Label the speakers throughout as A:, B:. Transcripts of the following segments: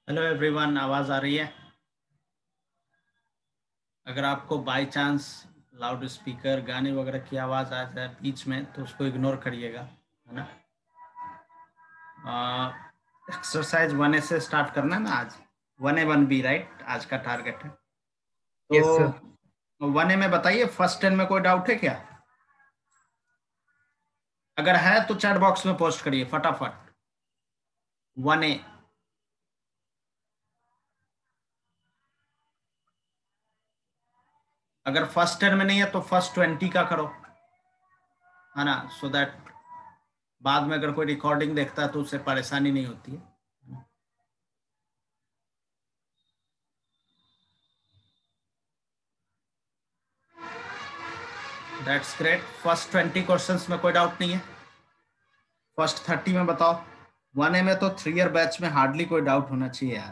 A: Hello everyone, आवाज़ आ रही है? अगर आपको बाय चांस लाउड स्पीकर गाने वगैरह की आवाज़ आ जाए बीच में तो उसको इग्नोर करिएगा, है ना। एक्सरसाइज 1A से स्टार्ट करना है ना आज। 1A 1B राइट, आज का टारगेट है।
B: Yes sir.
A: तो 1A में बताइए, फर्स्ट 10 में कोई डाउट है क्या? अगर है तो चैट बॉक्स में पोस्ट करिए फटाफट। 1A। अगर फर्स्ट 10 में नहीं है तो फर्स्ट 20 का करो, है ना, सो दैट बाद में अगर कोई रिकॉर्डिंग देखता है तो उससे परेशानी नहीं होती है। That's great. फर्स्ट 20 क्वेश्चंस में कोई डाउट नहीं है। फर्स्ट 30 में बताओ। 1A में तो 3 ईयर बैच में हार्डली कोई डाउट होना चाहिए यार,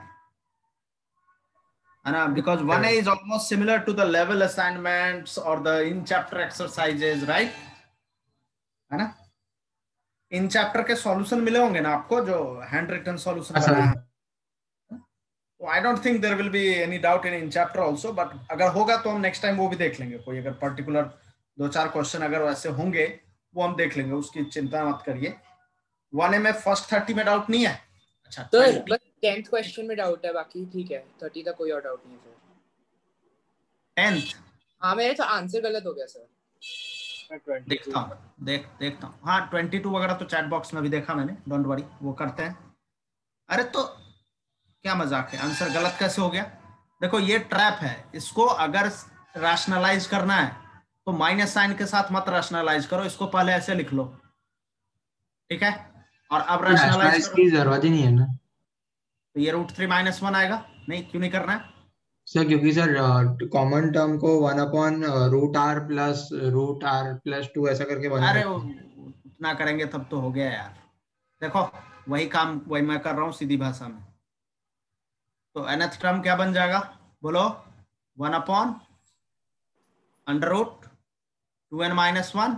A: है ना, because 1A is almost similar to the level assignments और the in chapter exercises, right, है ना। इन चैप्टर के सॉल्यूशन मिले होंगे ना आपको, जो हैंड रिटन सॉल्यूशन
B: हाँ
A: बनाया
B: सर।
A: है। तो I don't think there will be any doubt in chapter also, but अगर होगा तो हम नेक्स्ट टाइम वो भी देख लेंगे। कोई अगर पर्टिकुलर 2-4 क्वेश्चन अगर वैसे होंगे वो हम देख लेंगे, उसकी चिंता मत करिए। 1A में फर्स्ट 30 में डाउट नहीं है? अच्छा,
B: सर
A: 20।
B: बस 10th क्वेश्चन में डाउट है, बाकी ठीक है। 30 तक कोई और डाउट नहीं है सर।
A: 10th
B: हाँ, मेरे तो आंसर गलत हो गया सर। 22।
A: देखता हूँ, देखता हूँ। हाँ, 22 वगैरह तो चैट बॉक्स में भी देखा मैंने, डोंट वरी, वो करते हैं। अरे तो क्या मजाक है, आंसर गलत कैसे हो गया? देखो ये ट्रैप है, इसको अगर रैशनलाइज करना है तो माइनस साइन के साथ मत रैशनलाइज करो, इसको पहले ऐसे लिख लो, ठीक है। और अब रैशनलाइज
C: रैशनलाइज
A: करो
C: की जरूरत ही नहीं है ना
A: तो ये √3 - 1 आएगा। नहीं, क्यों नहीं करना है?
C: सर, क्योंकि सर कॉमन टर्म को 1/√r+√r+2 ऐसा करके बना
A: अरे
C: सकते हैं।
A: उतना करेंगे तब तो हो गया यार। देखो, वही काम वही मैं कर रहा हूँ सीधी भाषा में। तो nth टर्म क्या बन जाएगा, बोलो? 1/√2n - 1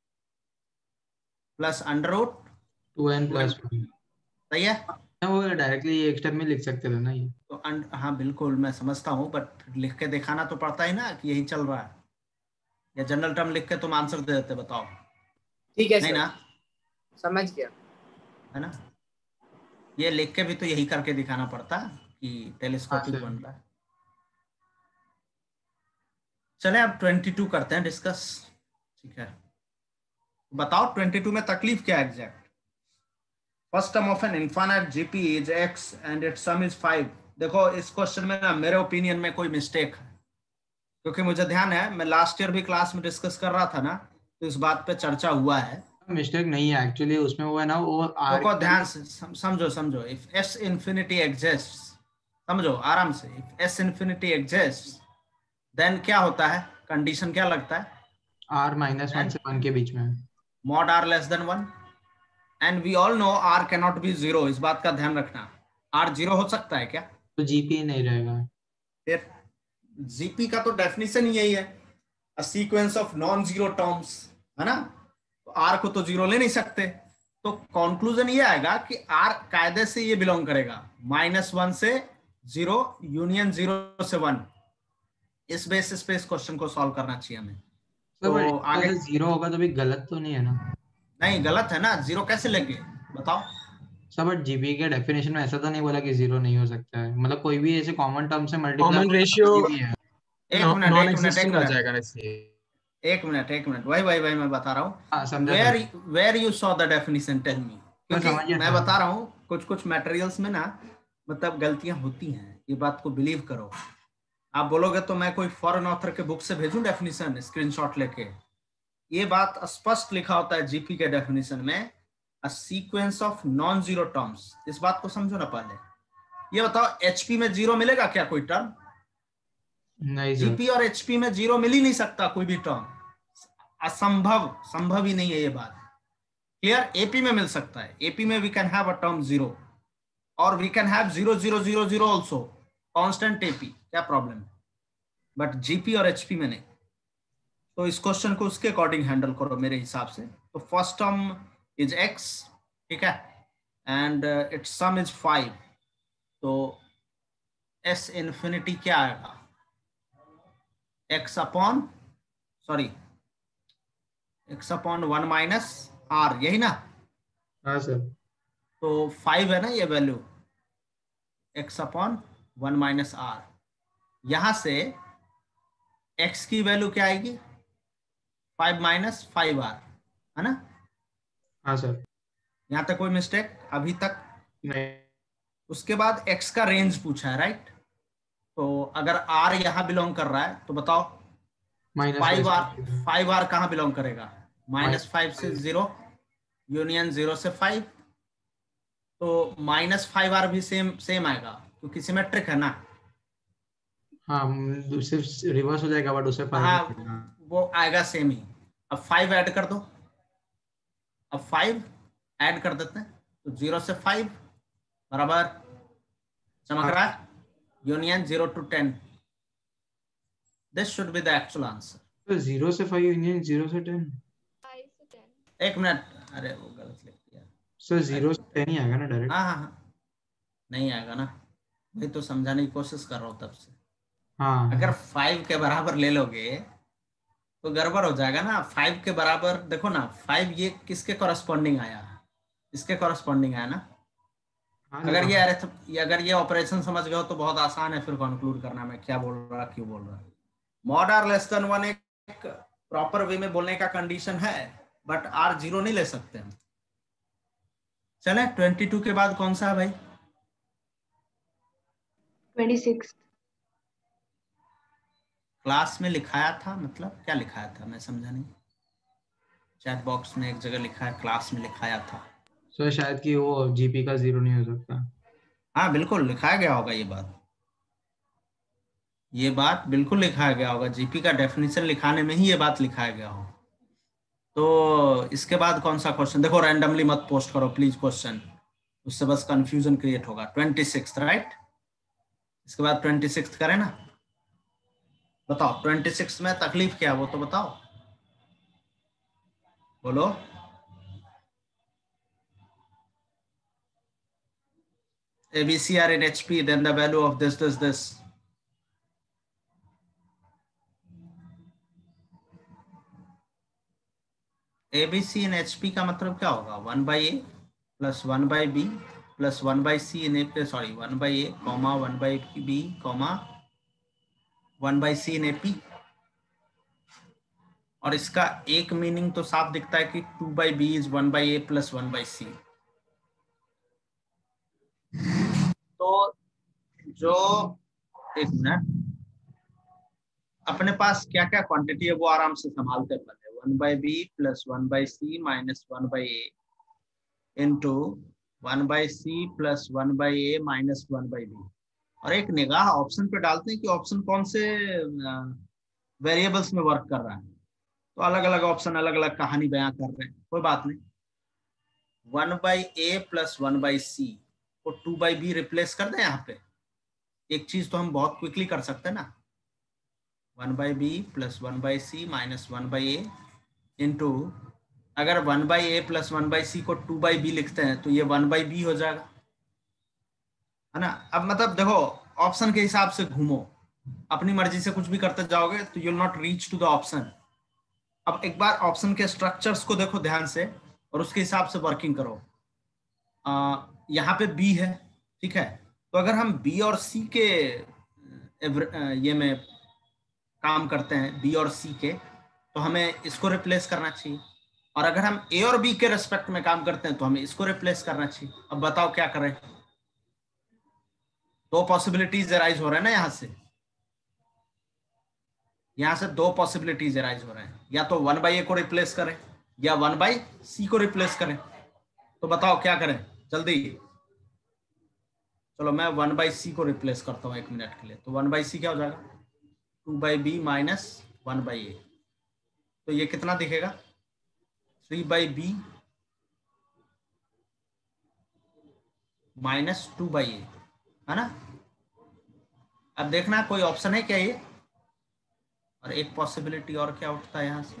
A: plus √2n।
C: 2n+1।
A: सही है।
C: वो डायरेक्टली एक स्टेप में लिख सकते थे ना ये।
A: तो हाँ बिल्कुल मैं समझता हूँ, बट लिख के दिखाना तो पड़ता ही ना कि यही चल रहा है। या जनरल टर्म लिख के तुम आंसर दे देते, बताओ?
B: ठीक है
A: नहीं
B: सर,
A: ना,
B: समझ गया।
A: है ना। ये लिख के भी तो यही करके दिखाना पड़ता कि
C: हाँ
A: टेलीस्कोपिक
C: सर।
A: बन रहा है। चले अब 22 करते हैं डिस्कस, ठीक है। बताओ 22 में तकलीफ क्या है exact? First term of an infinite GP is x and its sum is 5। देखो इस क्वेश्चन में ना मेरे ओपिनियन में कोई मिस्टेक है, क्योंकि मुझे ध्यान है मैं लास्ट ईयर भी क्लास में डिस्कस कर रहा था ना, तो इस बात पे चर्चा हुआ है।
C: मिस्टेक नहीं है एक्चुअली, उसमें वो है ना, वो आर
A: देखो
C: की
A: ध्यान
C: जगह।
A: से समझो समझो, इफ s इंफिनिटी एग्जिस्ट, समझो आराम से, if s infinity exist then क्या होता है, कंडीशन क्या लगता है?
C: r-1 से 1 के बीच में।
A: mod r less than 1, and we all know r cannot be zero, इस बात का ध्यान रखना। r जीरो हो सकता है क्या?
C: तो जीपी नहीं रहेगा।
A: फिर जीपी का तो डेफिनेशन ही यही है, a sequence of non zero terms, है ना। तो आर को तो जीरो ले नहीं सकते, तो कंक्लूजन ये आएगा कि आर कायदे से ये बिलोंग करेगा -1 से 0 यूनियन 0 से 1। इस बेसिस पे इस क्वेश्चन को सॉल्व करना चाहिए हमें।
C: सर
A: तो
C: बट
A: आगे,
C: इसमें से 0 होगा तो भी गलत तो नहीं है ना?
A: नहीं गलत है ना, जीरो कैसे लेंगे बताओ?
C: सर बट जीपी के डेफिनेशन में ऐसा तो नहीं बोला कि 0 नहीं हो सकता है, मतलब कोई भी ऐसे कॉमन टर्म से मल्टीप्लाई
B: कॉमन
C: होगा
B: रेशियो
C: तो ये भी है।
A: एक मिनट
B: नॉन
A: एक मिनट एक
B: एग्जिस्टिंग आ
A: मिनट
B: जाएगा ना, इसलिए।
A: एक मिनट, वही मैं बता रहा
C: हाँ
A: हूँ।
C: समझा
A: वेयर
C: समझा।
A: Where you saw the definition, tell me.
C: मैं
A: क्योंकि
C: समझ गया
A: मैं
C: सर।
A: बता रहा हूँ कुछ कुछ मटेरियल्स में ना, मतलब गलतियां होती हैं, ये बात को बिलीव करो। आप बोलोगे तो मैं कोई फॉरेन ऑथर के बुक से भेजूं डेफिनेशन स्क्रीनशॉट लेके? ये बात स्पष्ट लिखा होता है जीपी के डेफिनेशन में, a sequence of non zero terms. इस बात को समझो ना पहले। ये बताओ एचपी में जीरो मिलेगा क्या कोई टर्म?
C: नहीं सर।
A: जीपी और एचपी में जीरो मिल ही नहीं सकता कोई भी टर्म, असंभव, संभव ही नहीं है ये बात। क्लियर? एपी में मिल सकता है, एपी में we can have a term zero, और we can have 0 0 0 0 also, constant AP, क्या प्रॉब्लम है? बट जीपी और एचपी में नहीं। तो इस क्वेश्चन को उसके अकॉर्डिंग हैंडल करो मेरे हिसाब से। तो फर्स्ट टर्म इज एक्स, ठीक है, एंड इट्स सम इज 5। तो एस इन्फिनिटी क्या आएगा, x upon one minus r, यही ना।
C: हाँ सर।
A: तो 5 है ना ये value, x upon one minus r. यहां से एक्स की वैल्यू क्या आएगी, 5 माइनस 5r, है ना।
C: हाँ सर।
A: यहां तक कोई मिस्टेक अभी तक?
C: नहीं।
A: उसके बाद x का रेंज पूछा है, राइट। तो अगर r यहां बिलोंग कर रहा है तो बताओ
C: -5
A: 5r,
C: से
A: 5r कहां बिलोंग करेगा, -5 से
C: -5।
A: 0, यूनियन 0 से 5। तो -5r भी सेम सेम आएगा क्योंकि सिमेट्रिक है ना।
C: हाँ सिर्फ रिवर्स हो जाएगा बट उससे फर्क नहीं
A: हाँ,
C: पड़ेगा।
A: वो आएगा सेम ही। अब 5 ऐड कर दो, अब 5 ऐड कर देते हैं, तो 0 से 5 बराबर, चमक
C: हाँ
A: रहा है, union 0 to 10। This should be the actual answer.
C: तो 0 से 5 यूनियन 0 से 10।
D: 5 से 10।
A: एक मिनट, अरे वो गलत लिख दिया।
C: सर 0 से 10 ही आएगा ना डायरेक्ट।
A: हाँ हाँ हाँ, नहीं आएगा ना, वही तो समझाने की कोशिश कर रहा हूँ तब से। अगर
C: हाँ
A: 5 के बराबर ले लोगे तो गड़बड़ हो जाएगा ना। 5 के बराबर देखो ना, 5 ये किसके कॉरस्पॉन्डिंग आया, इसके कॉरस्पॉन्डिंग आया ना।
C: हाँ
A: अगर
C: सर।
A: अगर ये ऑपरेशन समझ गए हो तो बहुत आसान है फिर कंक्लूड करना मैं क्या बोल रहा, क्यों बोल रहा। मॉड आर लेस देन 1 एक प्रॉपर वे में बोलने का कंडीशन है, बट आर 0 नहीं ले सकते हम। चले 22 के बाद कौन सा है भाई,
D: 26।
A: क्लास में लिखाया था, मतलब क्या लिखाया था मैं समझा नहीं। चैट बॉक्स में एक जगह लिखा है क्लास में लिखाया था।
C: सर शायद कि वो जीपी का 0 नहीं हो सकता।
A: हाँ बिल्कुल लिखाया गया होगा ये बात बिल्कुल लिखाया गया होगा, जीपी का डेफिनेशन लिखाने में ही ये बात लिखाया गया हो। तो इसके बाद कौन सा क्वेश्चन, देखो रैंडमली मत पोस्ट करो प्लीज क्वेश्चन, उससे बस कंफ्यूजन क्रिएट होगा। 26 राइट, इसके बाद 26 करें ना। बताओ 26 में तकलीफ क्या है वो तो बताओ, बोलो। ABC are in HP, then the value of this. ABC in HP का मतलब क्या होगा, 1/a plus 1/b plus 1/c in A, sorry 1/a comma 1/b comma 1/c in AP। और इसका एक मीनिंग तो साफ दिखता है कि 2/b is 1/a plus 1/c। तो जो, एक मिनट, अपने पास क्या क्या क्वांटिटी है वो आराम से संभालते पहले। 1/b plus 1/c minus 1/a into 1/c plus 1/a minus 1/b। और एक निगाह ऑप्शन पे डालते हैं कि ऑप्शन कौन से वेरिएबल्स में वर्क कर रहा है। तो अलग अलग ऑप्शन अलग अलग कहानी बयां कर रहे हैं, कोई बात नहीं। 1/a प्लस 1/c को 2/b रिप्लेस कर दें यहाँ पे। एक चीज तो हम बहुत क्विकली कर सकते हैं ना, 1/b plus 1/c minus 1/a into, अगर 1/a प्लस 1/c को 2/b लिखते हैं तो ये 1/b हो जाएगा, है ना। अब मतलब देखो ऑप्शन के हिसाब से घूमो, अपनी मर्जी से कुछ भी करते जाओगे तो you will not reach to the option. अब एक बार ऑप्शन के स्ट्रक्चर्स को देखो ध्यान से और उसके हिसाब से वर्किंग करो। यहाँ पे बी है, ठीक है। तो अगर हम बी और सी के ये में काम करते हैं, बी और सी के, तो हमें इसको रिप्लेस करना चाहिए। और अगर हम ए और बी के रेस्पेक्ट में काम करते हैं तो हमें इसको रिप्लेस करना चाहिए। अब बताओ क्या करें, दो पॉसिबिलिटीज अराइज हो रहे हैं ना यहाँ से दो पॉसिबिलिटीज अराइज हो रहे हैं, या तो 1/a को रिप्लेस करें या 1/c को रिप्लेस करें। तो बताओ क्या करें जल्दी। चलो मैं 1/c को रिप्लेस करता हूँ 1 मिनट के लिए। तो 1/c क्या हो जाएगा, 2/b माइनस 1/a। तो ये कितना दिखेगा, 3/b माइनस 2/a, है ना। अब देखना कोई ऑप्शन है क्या ये। और एक पॉसिबिलिटी और क्या उठता है यहाँ से,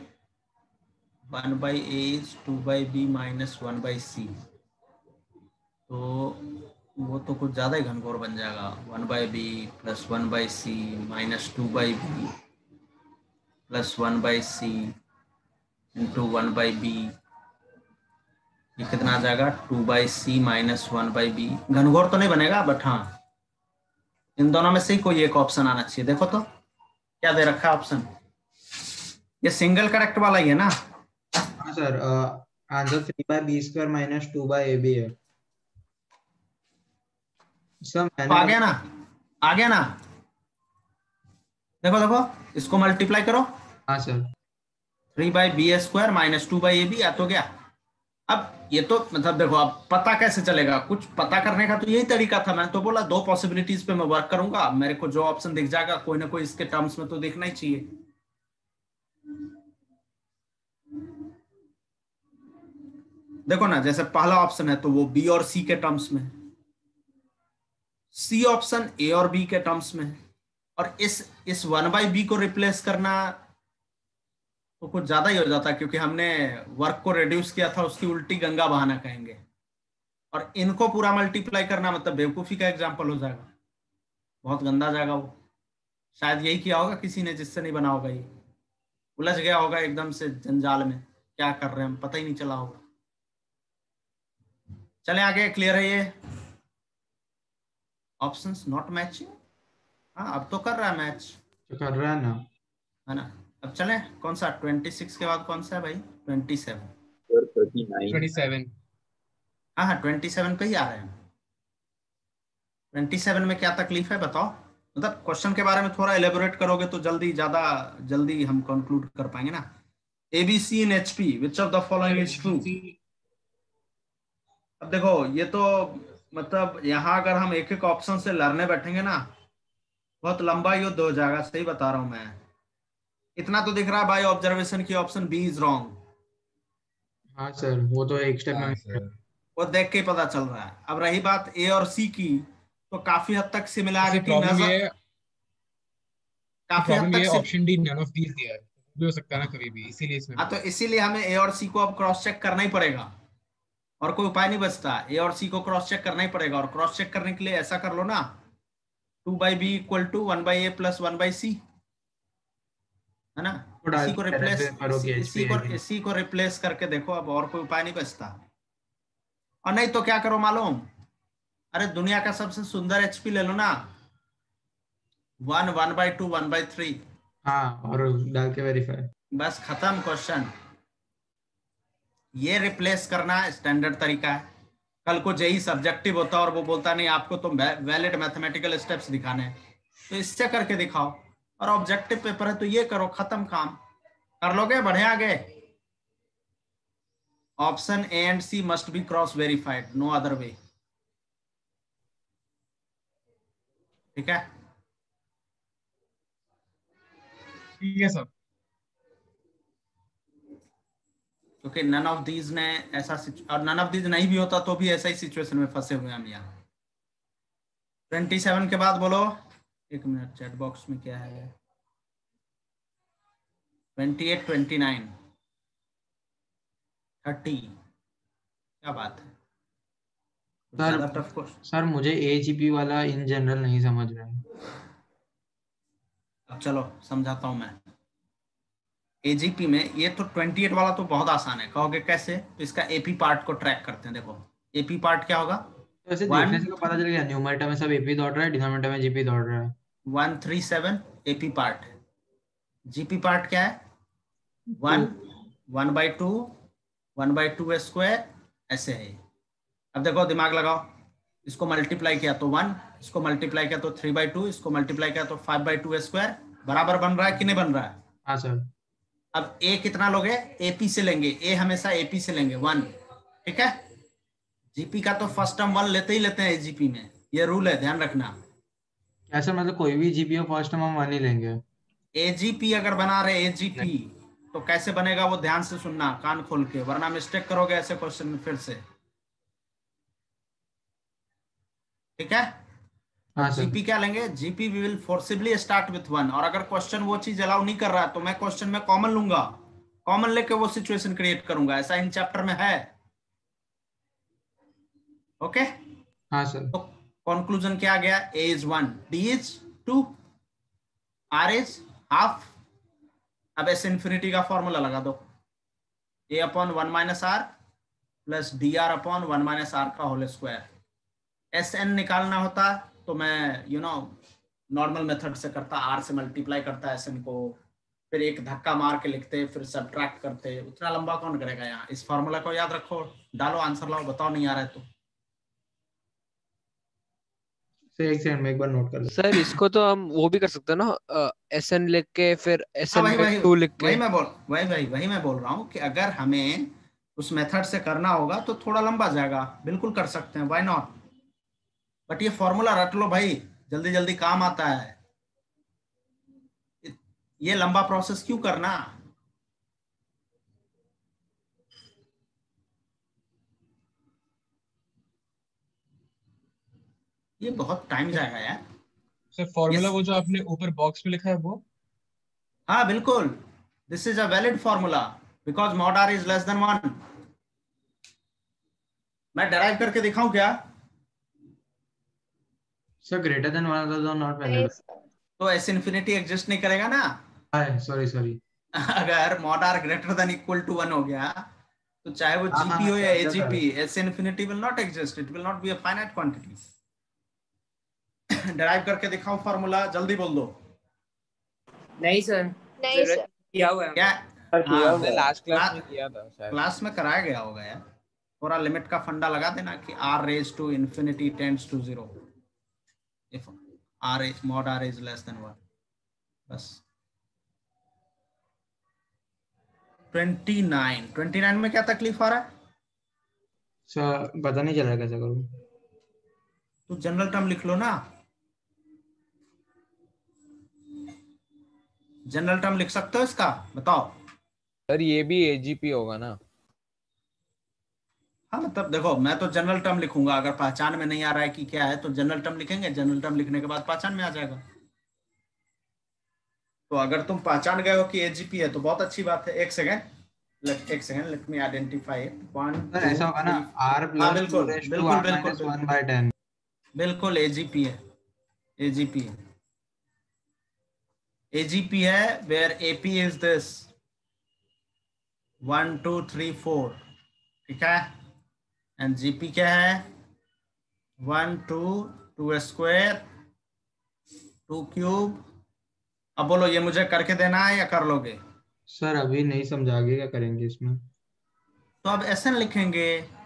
A: 1/a is 2/b minus 1/c। तो वो तो कुछ ज्यादा ही घनघोर बन जाएगा। 1/b plus 1/c minus 2/b plus 1/c into 1/b, ये कितना आ जाएगा 2/c माइनस 1/b। घनघोर तो नहीं बनेगा, बट हाँ इन दोनों में से ही कोई एक ऑप्शन आना चाहिए। देखो तो क्या दे रखा है ऑप्शन, ये सिंगल करेक्ट वाला ही है ना।
C: हाँ sir, answer 3/b² minus 2/ab है सर।
A: तो
C: मैंने
A: आ गया
C: मतलब,
A: ना, आ गया ना। देखो देखो, इसको मल्टीप्लाई करो,
C: हाँ सर।
A: 3/b² माइनस 2/ab आ तो गया। अब ये तो मतलब देखो, अब पता कैसे चलेगा, कुछ पता करने का तो यही तरीका था। मैंने तो बोला दो पॉसिबिलिटीज पे मैं वर्क करूंगा, मेरे को जो ऑप्शन दिख जाएगा कोई ना कोई इसके टर्म्स में तो देखना ही चाहिए। देखो ना, जैसे पहला ऑप्शन है तो वो बी और सी के टर्म्स में, सी ऑप्शन ए और बी के टर्म्स में, और इस 1/b को रिप्लेस करना तो कुछ ज्यादा ही हो जाता है, क्योंकि हमने वर्क को रिड्यूस किया था, उसकी उल्टी गंगा बहाना कहेंगे। और इनको पूरा मल्टीप्लाई करना मतलब बेवकूफी का एग्जाम्पल हो जाएगा, बहुत गंदा जाएगा वो। शायद यही किया होगा किसी ने जिससे नहीं बना होगा, ये उलझ गया होगा एकदम से जंजाल में, क्या कर रहे हैं हम पता ही नहीं चला होगा। चले आगे, क्लियर है ये? ऑप्शंस नॉट मैचिंग, हाँ अब तो कर रहा है मैच,
C: तो कर रहा है ना।
A: है ना। अब चले, कौन सा 26 के बाद कौन सा है भाई? 27।
E: 27।
A: हाँ हाँ 27 पे ही आ रहे हैं। 27 में क्या तकलीफ है बताओ, मतलब क्वेश्चन के बारे में थोड़ा एलेबोरेट करोगे तो जल्दी, ज्यादा जल्दी हम कंक्लूड कर पाएंगे ना। ABC in HP, which of the following is true. अब देखो ये तो मतलब यहाँ अगर हम एक एक ऑप्शन से लड़ने बैठेंगे ना, बहुत लंबा युद्ध हो जाएगा, सही बता रहा हूं मैं। इतना तो दिख रहा है बाय ऑब्जर्वेशन की ऑप्शन बी इज रॉन्ग,
C: हाँ सर, वो तो एक स्टेप में
E: हाँ सर,
A: वो देख के ही पता चल रहा है। अब रही बात ए और सी की, तो काफी हद तक
E: वैसे
A: सिमिलैरिटी
E: प्रॉब्लम
A: नजर,
E: ये है कि
A: काफी हद
E: प्रॉब्लम ये
A: तक।
E: Option D none of these दिया है, भी हो सकता है ना कभी भी, इसीलिए इसमें
A: हाँ तो
E: बोला।
A: इसीलिए हमें ए और सी को अब क्रॉस चेक करना ही पड़ेगा, और कोई उपाय नहीं बचता। ए और सी को क्रॉस चेक करना ही पड़ेगा, और क्रॉस चेक करने के लिए ऐसा कर लो ना, 2/b equal to 1/a plus 1/c, है ना।
C: तो डाल
A: इसी को
C: के
A: रिप्लेस,
C: कैलकुलेट करो कि
A: इसी
C: एचपी
A: को
C: है कि नहीं।
A: इसी को रिप्लेस करके देखो, अब और कोई उपाय नहीं बचता। और नहीं तो क्या करो मालूम, अरे दुनिया का सबसे सुंदर एचपी ले लो ना, 1/2 1/3,
C: हाँ, और डाल के वेरीफाई।
A: बस खत्म क्वेश्चन। ये रिप्लेस करना स्टैंडर्ड तरीका है। कल को जेई सब्जेक्टिव होता और वो बोलता नहीं आपको तो वैलिड मैथमेटिकल स्टेप्स दिखाने हैं, तो इससे करके दिखाओ। और ऑब्जेक्टिव पेपर है तो ये करो, खत्म काम। कर लोगे, बढ़िया आगे। Option A and C must be cross verified, no other way. ठीक है,
E: ठीक है सर।
A: क्योंकि नन ऑफ दीज ने ऐसा और नन ऑफ दीज नहीं भी होता तो भी ऐसा ही सिचुएशन में फंसे हुए हम यहाँ। 27 के बाद बोलो, एक मिनट, चैट बॉक्स में क्या है? 28 29 30, क्या बात है, कुछ
C: सर
A: ज्यादा टफ क्वेश्चन।
C: सर मुझे एजीपी वाला इन जनरल नहीं समझ रहा है।
A: अब चलो समझाता हूं मैं। एजीपी में ये तो 28 वाला तो बहुत आसान है, कहोगे कैसे, तो इसका एपी पार्ट को ट्रैक करते हैं। देखो एपी पार्ट क्या होगा,
C: तो ऐसे देखने से तो पता चल गया, न्यूमरेटर में सब एपी दौड़ रहा है, डिनोमिनेटर में जीपी दौड़ रहा है।
A: 137 एपी पार्ट है। जीपी पार्ट क्या है, 1 1/2 1/2 स्क्वायर, ऐसे है। अब देखो दिमाग लगाओ, इसको मल्टीप्लाई किया तो 1, इसको मल्टीप्लाई किया तो 3/2, इसको मल्टीप्लाई किया तो 5/2 स्क्वायर, बराबर बन रहा है कि नहीं बन रहा है?
C: हाँ सर।
A: अब ए कितना लोगे, एपी से लेंगे, ए हमेशा एपी से लेंगे 1, ठीक है। जीपी का तो फर्स्ट टर्म 1 लेते ही लेते हैं जीपी में, ये रूल है, ध्यान रखना।
C: ऐसा मतलब कोई भी जीपी हो फर्स्ट हम वन ही लेंगे।
A: एजीपी अगर बना रहे एजीपी, तो कैसे बनेगा वो ध्यान से सुनना, कान खोल के, वरना मिस्टेक करोगे ऐसे क्वेश्चन में फिर से, ठीक है।
C: हाँ
A: अब
C: सर।
A: जीपी क्या लेंगे, GP we will forcibly start with 1, और अगर क्वेश्चन वो चीज अलाउ नहीं कर रहा है तो मैं क्वेश्चन में कॉमन लूंगा, कॉमन लेके वो सिचुएशन क्रिएट करूंगा, ऐसा इन चैप्टर में है। ओके,
C: हाँ सर।
A: तो कंक्लूजन क्या गया, a is 1, d is 2, r is half. अब s इंफिनिटी का फॉर्मूला लगा दो, a upon 1 minus r plus d r upon 1 minus r का होल स्क्वायर। एस एन निकालना होता तो मैं नॉर्मल मेथड से करता, आर से मल्टीप्लाई करता एस एन को, फिर एक धक्का मार के लिखते, फिर सब्ट्रैक्ट करते। उतना लंबा कौन करेगा यहाँ। इस फॉर्मूला को याद रखो, डालो, आंसर लाओ, बताओ नहीं आ रहा है तो।
C: एक सेकंड में एक बार नोट कर लो।
B: सर इसको तो हम वो भी कर सकते हैं ना, एस एन लिख के फिर एस
A: हाँ,
B: एन
A: वही
B: में
A: वही
B: 2 लिख के।
A: वही मैं बोल रहा हूँ कि अगर हमें उस मेथड से करना होगा तो थोड़ा लंबा जाएगा, बिल्कुल कर सकते हैं, व्हाई नॉट। बट ये फॉर्मूला रट लो भाई, जल्दी जल्दी काम आता है। ये लंबा प्रोसेस क्यों करना। ये बहुत टाइम जाएगा यार।
E: Sir formula
A: Yes.
E: वो जो आपने ऊपर बॉक्स में लिखा है वो।
A: हाँ बिल्कुल, this is a valid formula because mod r is less than 1। मैं डराइव करके दिखाऊं क्या।
C: सर ग्रेटर देन 1 तो नॉट वैलिड।
D: नहीं सर।
A: तो एस इन्फिनिटी एग्जिस्ट नहीं करेगा ना।
C: सॉरी
A: अगर mod r greater than equal to 1 हो गया तो चाहे वो
C: हाँ,
A: जीपी हो या
C: समझा sir.
A: AGP, S infinity will not exist, it will not be a finite quantity. Derive करके दिखाओ फॉर्मूला, जल्दी बोल दो।
B: नहीं सर,
D: नहीं
B: जरूरत
D: सर।
B: किया हुआ है
A: क्या।
B: हमने।
A: हाँ,
B: हमने लास्ट क्लास में किया था शायद।
A: क्लास में कराया गया होगा यार। थोड़ा लिमिट का फंडा लगा देना कि r raised to infinity tends to 0 if mod r is less than 1, बस। 29 में क्या तकलीफ आ रहा है।
C: सर पता नहीं चल रहा कैसे करूँ।
A: तो जनरल टर्म लिख लो ना, जनरल टर्म लिख सकते हो इसका, बताओ।
F: सर ये भी एजीपी होगा ना।
A: हाँ मतलब देखो, मैं तो जनरल टर्म लिखूंगा, अगर पहचान में नहीं आ रहा है कि क्या है तो जनरल टर्म लिखेंगे, जनरल टर्म लिखने के बाद पहचान में आ जाएगा। तो अगर तुम पहचान गए हो कि एजीपी है तो बहुत अच्छी बात है। एक second let me identify it. 1
C: sir
A: 2
C: ऐसा होगा ना
A: 3।
C: r
A: हाँ
C: प्लस
A: बिल्कुल
C: 2 रेज़ टू
A: बिल्कुल
C: r माइनस 1 बाय 10।
A: बिल्कुल एजीपी है, एजीपी है, एजीपी है। वेयर एपी इज दिस 1 2 3 4, ठीक है। एंड जीपी क्या है 1 2 2 स्क्वायर 2 क्यूब। अब बोलो ये मुझे करके देना है या कर लोगे।
C: सर अभी नहीं समझा, आगे क्या करेंगे इसमें।
A: तो अब एस एन लिखेंगे,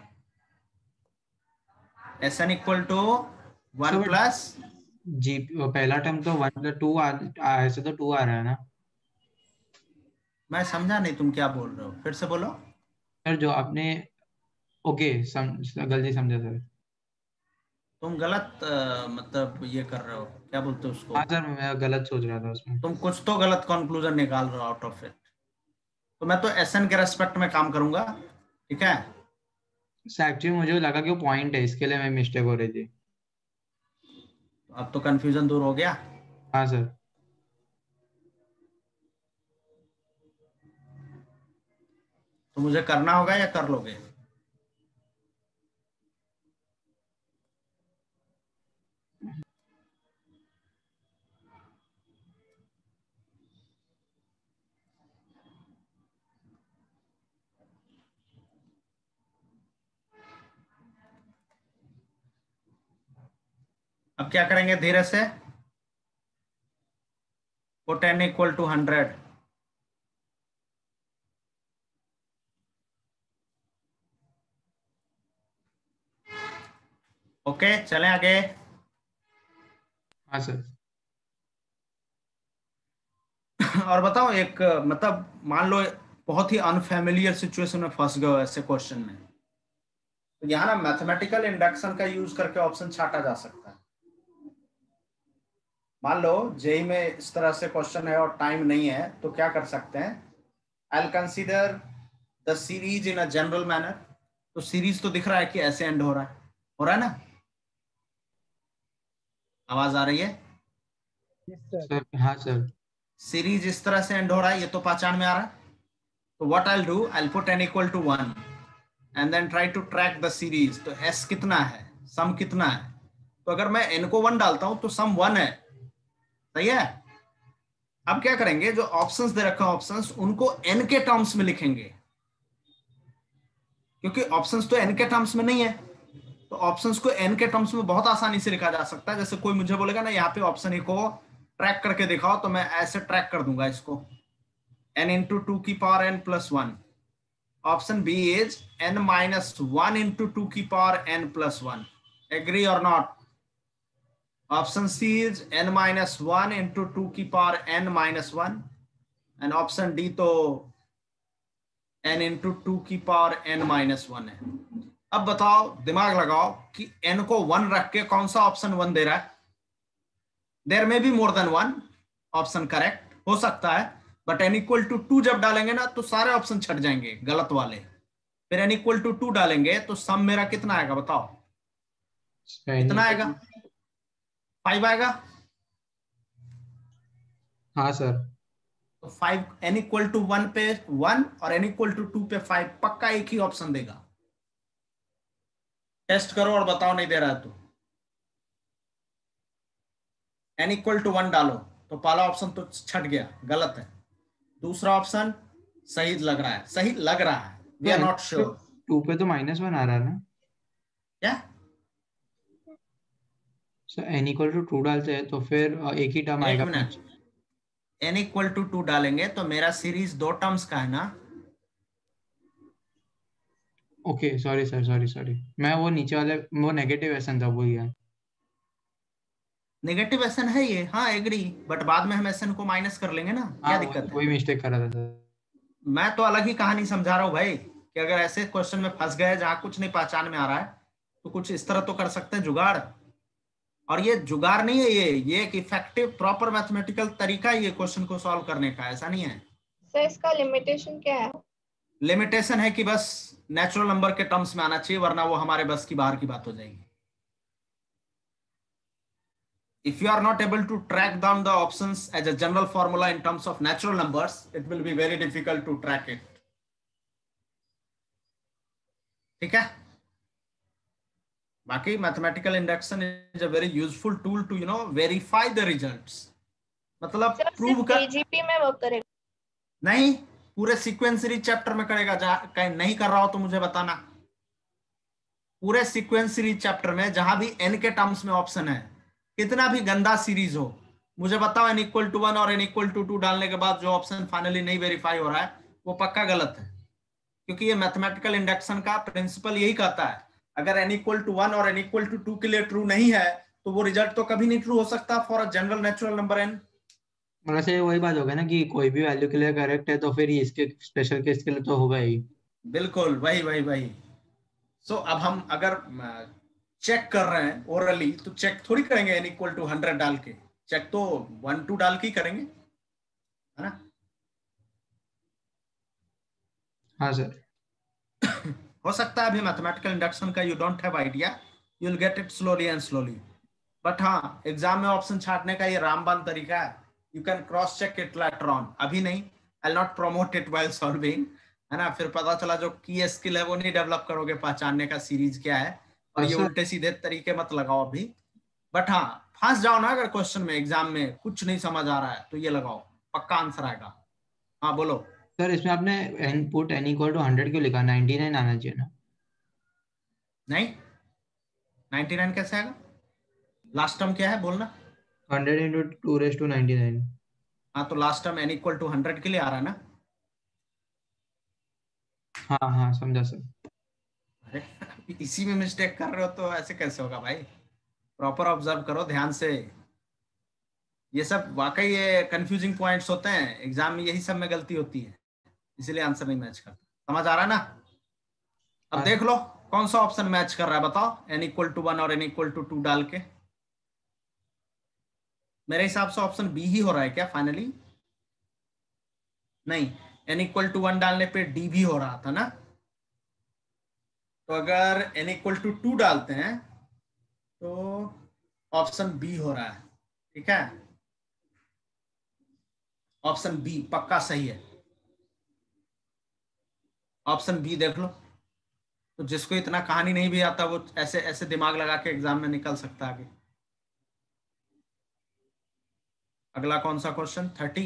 A: S n equal to 1 plus
C: जी पहला टर्म तो 1 प्लस 2 ऐसे तो 2 आ रहा है ना।
A: मैं समझा नहीं तुम क्या बोल रहे हो, फिर से बोलो।
C: सर जो आपने ओके गलती समझा सर।
A: तुम गलत मतलब ये कर रहे हो, क्या बोलते हो उसको।
C: हाँ सर मैं गलत सोच रहा था उसमें।
A: तुम कुछ तो गलत कंक्लूजन निकाल रहे हो आउट ऑफ इट। तो मैं तो एस एन के रेस्पेक्ट में काम करूंगा, ठीक है।
C: सर एक्चुअली मुझे लगा कि वो पॉइंट है, इसके लिए मैं मिस्टेक हो रही थी।
A: अब तो कंफ्यूजन दूर हो गया।
C: हाँ सर।
A: तो मुझे करना होगा या कर लोगे। अब क्या करेंगे धीरे से, put n equal to 100। Okay चलें आगे।
C: हाँ सर।
A: और बताओ एक मतलब मान लो बहुत ही अनफैमिलियर सिचुएशन में फंस गए हो ऐसे क्वेश्चन में, तो यहाँ ना मैथमेटिकल इंडक्शन का यूज करके ऑप्शन छाटा जा सकता है। मान लो जेई में इस तरह से क्वेश्चन है और टाइम नहीं है तो क्या कर सकते हैं, I will consider the series in a general manner. तो सीरीज तो दिख रहा है कि ऐसे एंड हो रहा है ना। आवाज आ रही है।
C: सर हाँ सर।
A: सीरीज इस तरह से एंड हो रहा है, ये तो पहचान में आ रहा है। तो what I will do, I will put n equal to 1 and then try to track the series. तो s कितना है, सम कितना है, तो अगर मैं n को 1 डालता हूं तो सम 1 है, सही है। अब क्या करेंगे, जो ऑप्शंस दे रखे हैं ऑप्शंस उनको n के टर्म्स में लिखेंगे, क्योंकि ऑप्शंस तो n के टर्म्स में नहीं है, तो ऑप्शंस को n के टर्म्स में बहुत आसानी से लिखा जा सकता है। जैसे कोई मुझे बोलेगा ना यहाँ पे ऑप्शन ए को ट्रैक करके दिखाओ, तो मैं ऐसे ट्रैक कर दूंगा इसको, n इंटू 2 की power n plus 1। Option B is n minus 1 into 2 की पावर n प्लस 1। एग्री और not? Option C is n minus 1 into 2 की power n minus 1, and option D तो n इंटू 2 की power n minus 1 है। अब बताओ, दिमाग लगाओ कि n को 1 रख के कौन सा ऑप्शन 1 दे रहा है। देयर में be more than 1 option correct हो सकता है, बट n इक्वल टू 2 जब डालेंगे ना तो सारे ऑप्शन छट जाएंगे गलत वाले। फिर n इक्वल टू 2 डालेंगे तो सम मेरा कितना आएगा बताओ, कितना आएगा? 5 आएगा।
C: हाँ सर।
A: तो 5 n इक्वल टू 1 पे 1 और n इक्वल टू 2 पे 5, पक्का एक ही ऑप्शन देगा। टेस्ट करो और बताओ नहीं दे रहा है तो। n इक्वल टू 1 डालो तो पहला ऑप्शन तो छट गया, गलत है। दूसरा ऑप्शन सही लग रहा है, सही लग रहा है, वी आर नॉट श्योर।
C: 2 पे तो -1 आ रहा है ना।
A: क्या
C: सर n इक्वल टू 2 डालते हैं तो फिर एक ही टर्म
A: एक
C: आएगा।
A: मिनट, n इक्वल टू 2 डालेंगे तो मेरा सीरीज 2 टर्म्स का है ना।
C: ओके सॉरी सर, सॉरी मैं वो नीचे वाले वो नेगेटिव एसन था वो यार।
A: नेगेटिव एसन है ये, हाँ एग्री, बट बाद में हम एसन को माइनस कर लेंगे ना, क्या दिक्कत है?
C: वही मिस्टेक कर रहा था सर।
A: मैं तो अलग ही कहानी समझा रहा हूँ भाई, कि अगर ऐसे क्वेश्चन में फंस गए जहां कुछ नहीं पहचान में आ रहा है तो कुछ इस तरह तो कर सकते हैं जुगाड़। और ये जुगाड़ नहीं है, ये एक इफेक्टिव प्रॉपर मैथमेटिकल तरीका है ये क्वेश्चन को सॉल्व करने का, ऐसा नहीं है।
D: सर इसका लिमिटेशन क्या है?
A: लिमिटेशन है कि बस नेचुरल नंबर के टर्म्स में आना चाहिए, वरना वो हमारे बस की बाहर की बात हो जाएगी। If you are not able to track down the options as a general formula in terms of natural numbers, it will be very difficult to track it. ठीक है? बाकी mathematical induction is a very useful tool to verify the results. मतलब
D: sir
A: prove
D: सिर्फ
A: कर
D: AGP में work करेगा?
A: नहीं, पूरे सीक्वेंस सीरीज चैप्टर में करेगा। कहीं नहीं कर रहा हो तो मुझे बताना। पूरे सीक्वेंस सीरीज चैप्टर में जहां भी n के टर्म्स में ऑप्शन है, कितना भी गंदा सीरीज हो, मुझे बताओ n इक्वल टू 1 और n इक्वल टू 2 डालने के बाद जो ऑप्शन फाइनली नहीं वेरीफाई हो रहा है वो पक्का गलत है। क्योंकि ये मैथमेटिकल इंडक्शन का प्रिंसिपल यही कहता है, अगर n इक्वल टू 1 और n इक्वल टू 2 के लिए ट्रू नहीं है तो वो रिजल्ट तो कभी नहीं ट्रू हो सकता for a general natural number n।
C: मतलब से वही बात होगा ना कि कोई भी वैल्यू के लिए करेक्ट है तो फिर ये इसके स्पेशल केस के लिए तो होगा ही।
A: बिल्कुल वही। सो अब हम अगर चेक कर रहे हैं ओरली तो चेक थोड़ी करेंगे n इक्वल टू 100 डाल के, चेक तो 1 2 डाल के ही करेंगे, है ना?
C: हाँ सर।
A: हो सकता है अभी मैथमेटिकल इंडक्शन का you don't have idea, you will get it slowly and slowly, but हाँ एग्जाम में ऑप्शन छाटने का ये रामबान तरीका है, you can cross check it later on, अभी नहीं। I will not promote it while solving, है ना? फिर पता चला जो की स्किल है वो नहीं डेवलप करोगे पहचानने का सीरीज क्या है, और ये उल्टे सीधे तरीके मत लगाओ अभी। बट हाँ फंस जाओ ना अगर क्वेश्चन में एग्जाम में कुछ नहीं समझ आ रहा है तो ये लगाओ, पक्का आंसर आएगा। हाँ बोलो
C: सर इसमें आपने इनपुट n इक्वल टू 100 क्यों लिखा? 99 आना चाहिए ना।
A: नहीं 99 कैसे आएगा? लास्ट टर्म क्या है बोलना?
C: 100 इंटू 2 रेज टू 99।
A: हाँ तो last term n equal to 100 के लिए आ रहा है ना।
C: हाँ समझा सर।
A: अरे इसी में मिस्टेक कर रहे हो तो ऐसे कैसे होगा भाई? प्रॉपर ऑब्जर्व करो ध्यान से, ये सब वाकई ये कंफ्यूजिंग पॉइंट्स होते हैं एग्जाम में, यही सब में गलती होती है, इसीलिए आंसर नहीं मैच करता। समझ आ रहा है ना? अब देख लो कौन सा ऑप्शन मैच कर रहा है बताओ, n इक्वल टू 1 और n इक्वल टू 2 डाल के। मेरे हिसाब से ऑप्शन बी ही हो रहा है क्या फाइनली? नहीं, n इक्वल टू 1 डालने पे d भी हो रहा था ना, तो अगर n इक्वल टू 2 डालते हैं तो ऑप्शन बी हो रहा है। ठीक है, ऑप्शन बी पक्का सही है, ऑप्शन बी देख लो। तो जिसको इतना कहानी नहीं भी आता वो ऐसे ऐसे दिमाग लगा के एग्जाम में निकल सकता है आगे। अगला कौन सा क्वेश्चन 30।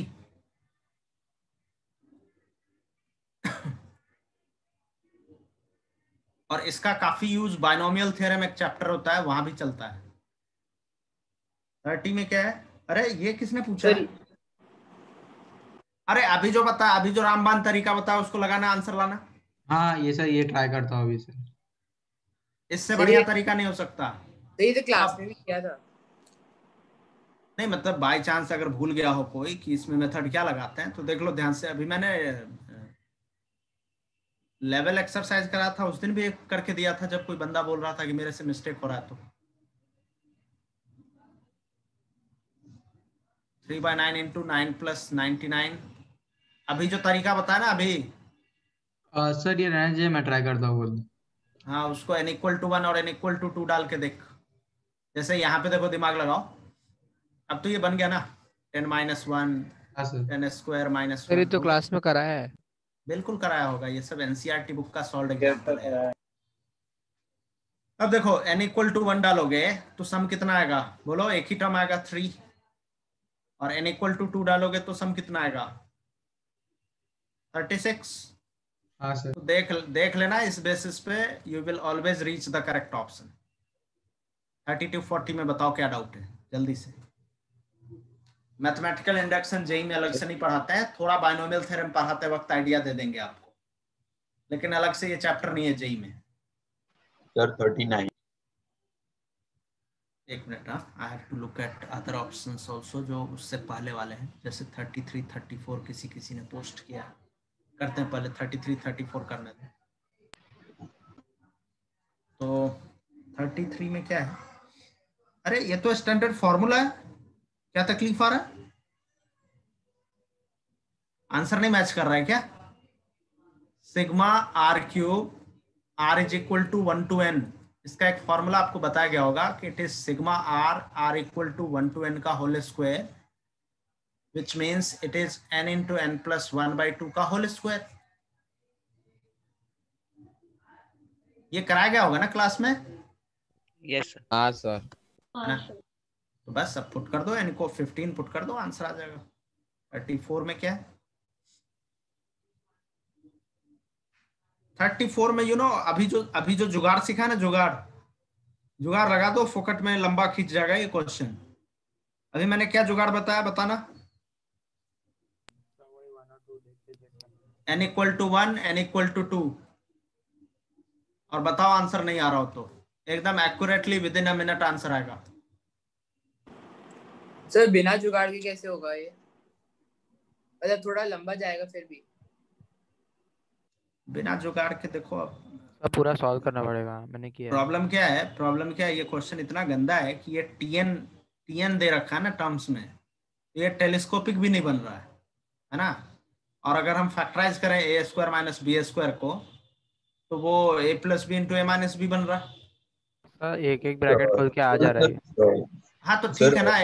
A: और इसका काफी यूज बाइनोमियल थ्योरम एक चैप्टर होता है वहां भी चलता है। 30 में क्या है? अरे ये किसने पूछा है? अरे अभी जो रामबान तरीका बताया उसको लगाना, आंसर लाना।
C: हाँ ये सर, ये ट्राई करता हूँ अभी सर।
A: इससे
B: सर
A: बढ़िया
B: ये
A: तरीका नहीं हो सकता।
B: तो ये तो क्लास
A: अब
B: में भी किया था।
A: नहीं मतलब बाय चांस अगर भूल गया हो कोई कि इसमें मेथड क्या लगाते हैं तो देख लो ध्यान से। अभी मैंने लेवल एक्सरसाइज करा था उस दिन भी एक करके दिया था जब कोई बंदा बोल रहा था कि मेरे से मिस्टेक हो रहा है। तो 3/9 इंटू 9 + 99। अभी जो तरीका बताया ना अभी,
C: सर ये रहने दीजिए, मैं ट्राई करता हूँ खुद।
A: हाँ उसको n = 1 और n = 2 डाल के देख। जैसे यहाँ पे देखो दिमाग लगाओ। अब तो ये बन गया ना 10 - 1
C: हाँ सर।
A: 10² -
F: सर ये
A: 1
F: तो
A: हो गया।
F: क्लास में कराया है।
A: बिल्कुल कराया होगा, ये सब एनसीईआरटी बुक का सॉल्व एग्जांपल है। अब देखो n = 1 डालोगे तो सम कितना आएगा? बोलो, एक ही टर्म आएगा 3। और n = 2 डालोगे तो सम कितना आएगा? 36।
C: हाँ सर।
A: तो देख लेना, इस बेसिस पे you will always reach the correct option. 32 40 में बताओ क्या डाउट है जल्दी से। मैथमेटिकल इंडक्शन जेई में अलग से नहीं पढ़ाते हैं, थोड़ा बाइनोमियल थ्योरम पढ़ाते वक्त आइडिया दे देंगे आपको, लेकिन अलग से ये चैप्टर नहीं है जेई में।
G: सर 39।
A: एक minute, I have to look at other options also जो उससे पहले वाले हैं। जैसे 33 34 किसी ने पोस्ट किया, करते हैं पहले 33 34 करने दें। तो 33 में क्या है? अरे ये तो स्टैंडर्ड फॉर्मूला है, क्या तकलीफ आ रहा है? आंसर नहीं मैच कर रहा है क्या? Sigma r³ r = 1 to n। इसका एक फॉर्मूला आपको बताया गया होगा कि it is sigma r = 1 to n का whole square, which means it is n × n + 1/2 का होल स्क्वायर। ये कराया गया होगा ना क्लास में?
H: Yes sir.
F: हाँ सर।
A: है ना? तो बस अब पुट कर दो, n को 15 पुट कर दो, आंसर आ जाएगा। 34 में क्या है? 34 में अभी जो जुगाड़ सीखा ना, जुगाड़ लगा दो, फोकट में लंबा खींच जाएगा ये क्वेश्चन। अभी मैंने क्या जुगाड़ बताया, बताना। n = 1 n = 2। और बताओ आंसर नहीं आ रहा हो तो एकदम accurately within a minute answer आएगा।
B: सर बिना जुगाड़ के कैसे होगा ये? मतलब थोड़ा लंबा जाएगा फिर भी।
A: बिना जुगाड़ के देखो, अब
F: सब पूरा सॉल्व करना पड़ेगा, मैंने किया है।
A: प्रॉब्लम क्या है, ये क्वेश्चन इतना गंदा है कि ये टीएन दे रखा है ना टर्म्स में, ये टेलीस्कोपिक भी नहीं बन रहा है ना। और अगर हम फैक्टराइज करें a² - b² को तो वो a + b × a - b बन रहा है।
F: सर एक एक ब्रैकेट खोल के आ जा रहा है।
A: हाँ तो ठीक है ना,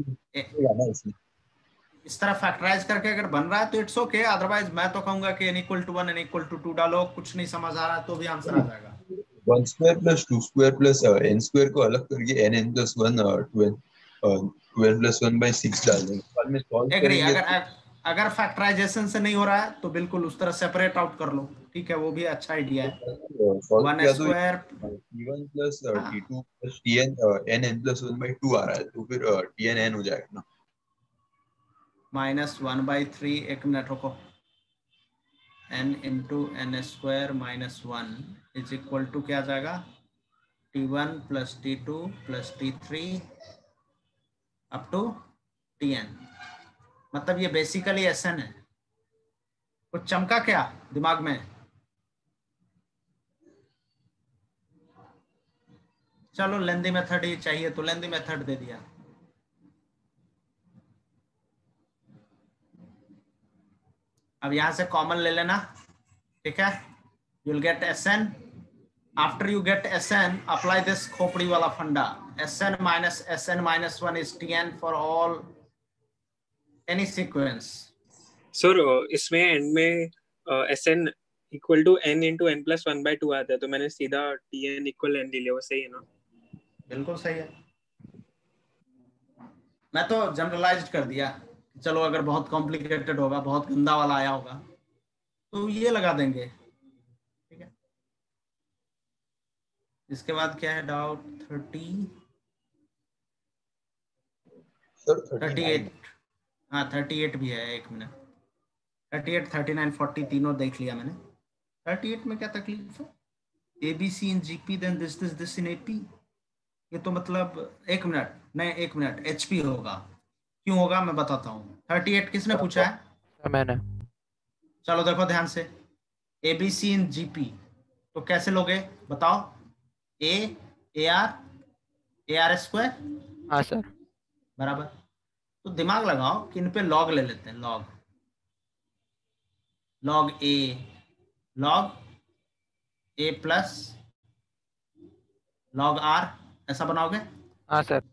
A: इस तरह फैक्टराइज करके अगर बन रहा है तो इट्स ओके। अदरवाइज मैं तो कहूंगा कि n = 1 n = 2 डालो, कुछ नहीं समझ आ रहा है तो भी आंसर आ जाएगा।
G: 1² + 2² + n² को अलग करके n + 1 12 + 1/6 डाल देंगे, बाद में सॉल्व
A: एग्री।
G: करेंगे।
A: अगर फैक्टराइजेशन से नहीं हो रहा है तो बिल्कुल उस तरह सेपरेट आउट कर लो, ठीक है, वो भी अच्छा आइडिया है।
G: सॉल्व
A: 1²
G: किया तो t1 + t2 + tn n + 1/2 आ रहा है, तो फिर tn n हो जाएगा ना।
A: -1/3, एक मिनट रुको, n × n² - 1 = क्या आ जाएगा? t1 + t2 + t3 up to tn। मतलब ये बेसिकली SN है। कुछ चमका क्या दिमाग में? चलो लेंदी मेथड ही चाहिए तो लेंदी मेथड दे दिया। अब यहां से कॉमन ले लेना, ठीक है। You will get SN। After you get SN, apply this खोपड़ी वाला फंडा। SN - SN - 1 is TN for all any sequence।
H: Sir इसमें एंड में SN
I: equal to n into n plus 1/2 आता है, तो मैंने सीधा tn इक्वल n ले लिया, वो सही है ना?
A: बिल्कुल सही है। मैं तो जनरलाइज्ड कर दिया, चलो अगर बहुत कॉम्प्लिकेटेड होगा, बहुत गंदा वाला आया होगा तो ये लगा देंगे, ठीक है। इसके बाद क्या है डाउट? 38। हाँ 38 भी है, एक मिनट। 38, 39, 40 तीनों देख लिया मैंने। 38 में क्या तकलीफ है? ABC in GP then this in AP। ये तो मतलब एक मिनट, नहीं एक मिनट, HP होगा। क्यों होगा मैं बताता हूँ। 38 किसने पूछा है?
F: मैंने।
A: चलो देखो ध्यान से, ABC इन GP तो कैसे लोगे बताओ? AR स्क्वायर
F: हाँ सर।
A: बराबर। तो दिमाग लगाओ कि इन पे लॉग ले लेते हैं, log A plus log R, ऐसा बनाओगे?
F: हाँ सर।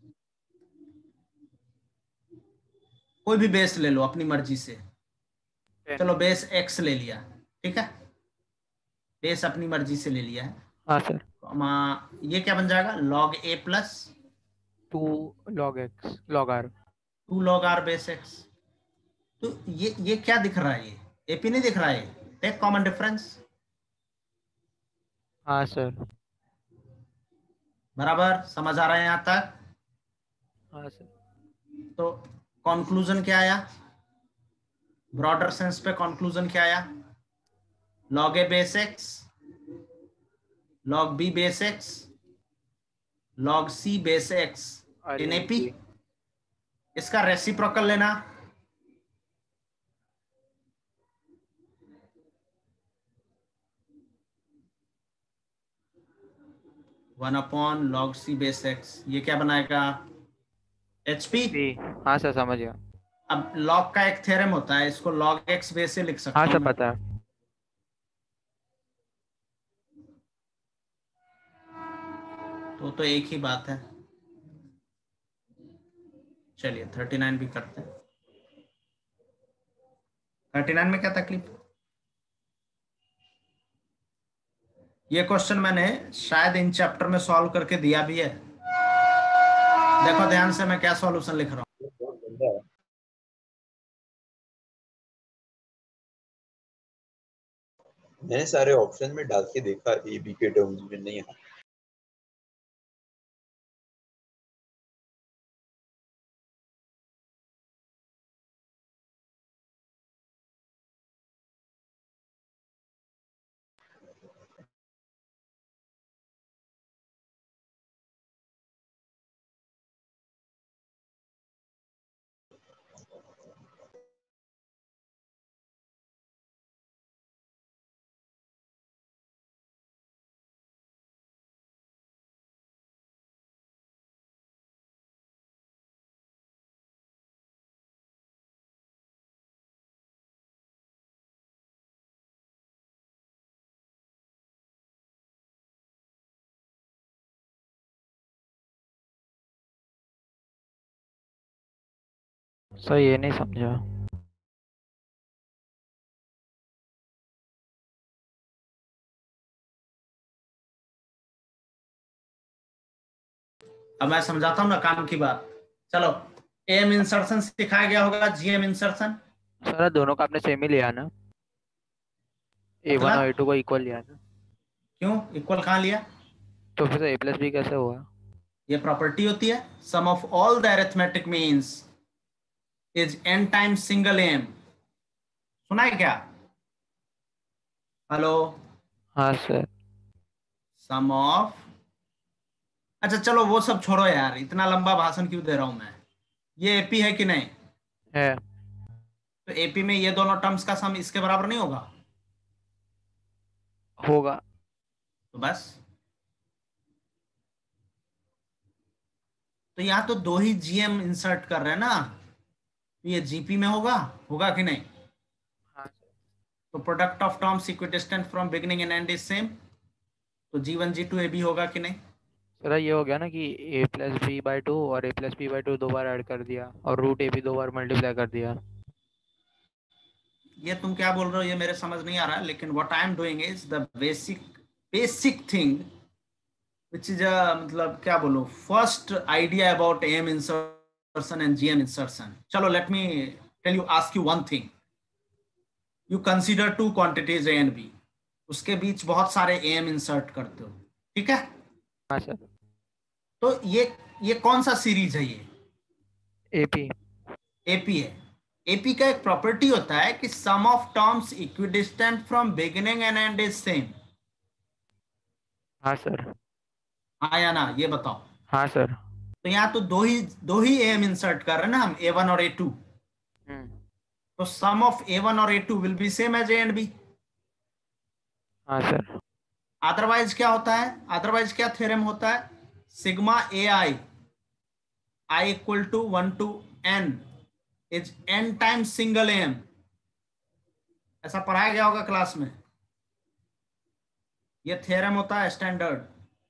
A: कोई भी बेस ले लो अपनी मर्जी से। चलो बेस x ले लिया, ठीक है, बेस अपनी मर्जी से ले लिया है।
F: हाँ सर।
A: ये क्या बन जाएगा? Log A plus
F: 2 log x log r।
A: 2 log R base x। तो ये क्या दिख रहा है? ये AP नहीं दिख रहा है? Take common difference.
F: हाँ सर।
A: बराबर, समझ आ रहा है यहाँ तक?
F: हाँ सर।
A: तो कंक्लूजन क्या आया? ब्रॉडर सेंस पे कंक्लूजन क्या आया? Log A base x, log B base x, log C base x in AP। इसका रेसिप्रोकल लेना। One upon log C base x, ये क्या बनाएगा? HP।
F: हाँ सर समझ गया।
A: अब लॉग का एक थ्योरम होता है, इसको लॉग x बेस से लिख सकता
F: हाँ
A: हूं
F: सर
A: मैं।
F: पता है।
A: तो एक ही बात है। चलिए 39 भी करते हैं। 39 में क्या तकलीफ? ये क्वेश्चन मैंने शायद इन चैप्टर में सॉल्व करके दिया भी है। देखो ध्यान से मैं क्या सॉल्यूशन लिख रहा हूँ।
G: मैंने सारे ऑप्शन में डाल के देखा, ए बी के टर्म्स में नहीं है।
F: सर ये नहीं समझा।
A: अब मैं समझाता हूँ ना काम की बात। चलो एम इंसर्शन सिखाया गया होगा, GM इंसर्शन।
F: सर दोनों का आपने सेम ही लिया ना? A1 और
A: मतलब
F: A2 को इक्वल लिया ना?
A: क्यों इक्वल कहाँ लिया?
F: तो फिर A प्लस B कैसे हुआ?
A: ये प्रॉपर्टी होती है, sum of all the arithmetic means is n times single m। सुना है क्या? हेलो?
F: हाँ सर।
A: सम ऑफ, अच्छा चलो वो सब छोड़ो यार, इतना लंबा भाषण क्यों दे रहा हूं मैं। ये AP है कि नहीं?
F: है।
A: तो AP में ये दोनों टर्म्स का सम इसके बराबर नहीं होगा?
F: होगा।
A: तो बस, तो यहाँ तो दो ही GM इंसर्ट कर रहे हैं ना, तो ये GP में होगा, होगा कि नहीं?
F: हाँ सर।
A: तो product of terms equidistant from beginning and end is same, तो G1 G2 AB होगा कि नहीं?
F: सर ये हो गया ना कि A प्लस B/2 और A प्लस B/2 दो बार ऐड कर दिया और रूट AB दो बार मल्टीप्लाई कर दिया।
A: ये तुम क्या बोल रहे हो ये मेरे समझ नहीं आ रहा है, लेकिन what I am doing is the basic thing which is मतलब क्या बोलो, first idea about AM insertion and GM insertion. चलो let me tell you, ask you one thing. You consider two quantities A and B, उसके बीच बहुत सारे M insert करते हो, ठीक है?
F: हाँ सर.
A: तो ये कौन सा सीरीज है? ये
F: एपी.
A: एपी है. एपी का एक प्रॉपर्टी होता है कि sum of terms equidistant from beginning and end is same.
F: हाँ सर.
A: हाँ या ना, ये बताओ.
F: हाँ सर.
A: तो यहाँ तो दो ही एम इंसर्ट कर रहे हैं ना हम, A1 और A2. तो सम ऑफ A1 और A2 will be same as A and B.
F: हाँ सर.
A: अदरवाइज क्या होता है? अदरवाइज क्या थ्योरम होता है? Sigma AI I equal to 1 to n is n times single AM. ऐसा पढ़ाया गया होगा क्लास में. ये थ्योरम होता है standard.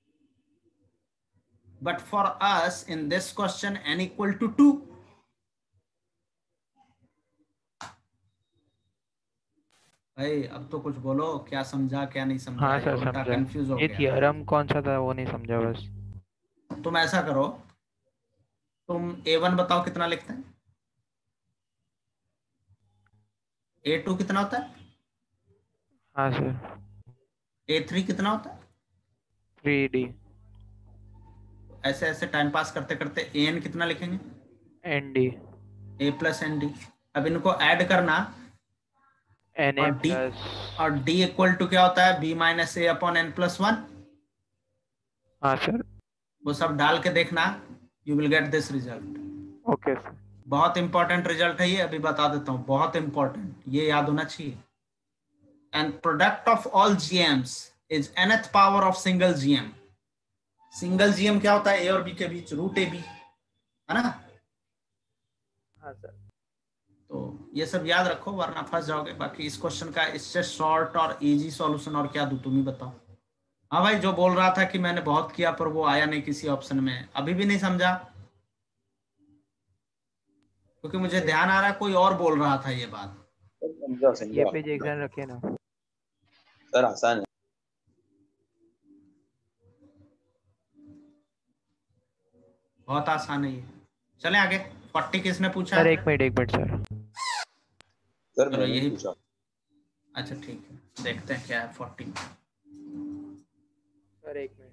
A: But for us in this question n equal to 2. भाई अब तो कुछ बोलो, क्या समझा क्या नहीं समझा?
F: हाँ सर
A: उल्टा
F: समझा.
A: कंफ्यूज हो
F: ये
A: गया.
F: थियरम कौन सा था वो नहीं समझा बस.
A: तुम ऐसा करो, तुम A1 बताओ कितना लिखते हैं? A2 कितना होता है?
F: हाँ सर.
A: A3 कितना होता है?
F: 3D.
A: ऐसे ऐसे टाइम पास करते करते AN कितना लिखेंगे?
F: ND.
A: A plus ND. अब इनको ऐड करना.
F: NA
A: और D,
F: प्लस.
A: और D इक्वल टू क्या होता है? B minus A upon N plus 1.
F: हाँ सर.
A: वो सब डाल के देखना, you will get this result.
F: Okay sir.
A: बहुत इंपॉर्टेंट रिजल्ट है ये, अभी बता देता हूँ. बहुत इंपॉर्टेंट, ये याद होना चाहिए. And product of all GMs is nth power of single GM. Single GM क्या होता है? A और B के बीच, रूट AB, है ना?
F: हाँ सर.
A: तो ये सब याद रखो वरना फंस जाओगे. बाकी इस क्वेश्चन का इससे शॉर्ट और इजी सॉल्यूशन और क्या दूं, तुम ही बताओ. हाँ भाई, जो बोल रहा था कि मैंने बहुत किया पर वो आया नहीं किसी ऑप्शन में, अभी भी नहीं समझा? क्योंकि मुझे ध्यान आ रहा है कोई और बोल रहा था ये बात.
F: ये पेज एग्जाम रखे ना
G: सर. आसान है.
A: बहुत आसान है ये. चले आगे. 40 किसने पूछा
F: सर.
A: है?
F: एक मिनट सर.
G: सर
A: चलो
G: मैंने
A: यही
G: पूछा.
A: अच्छा ठीक है, देखते हैं क्या है 40.
F: सर एक मिनट.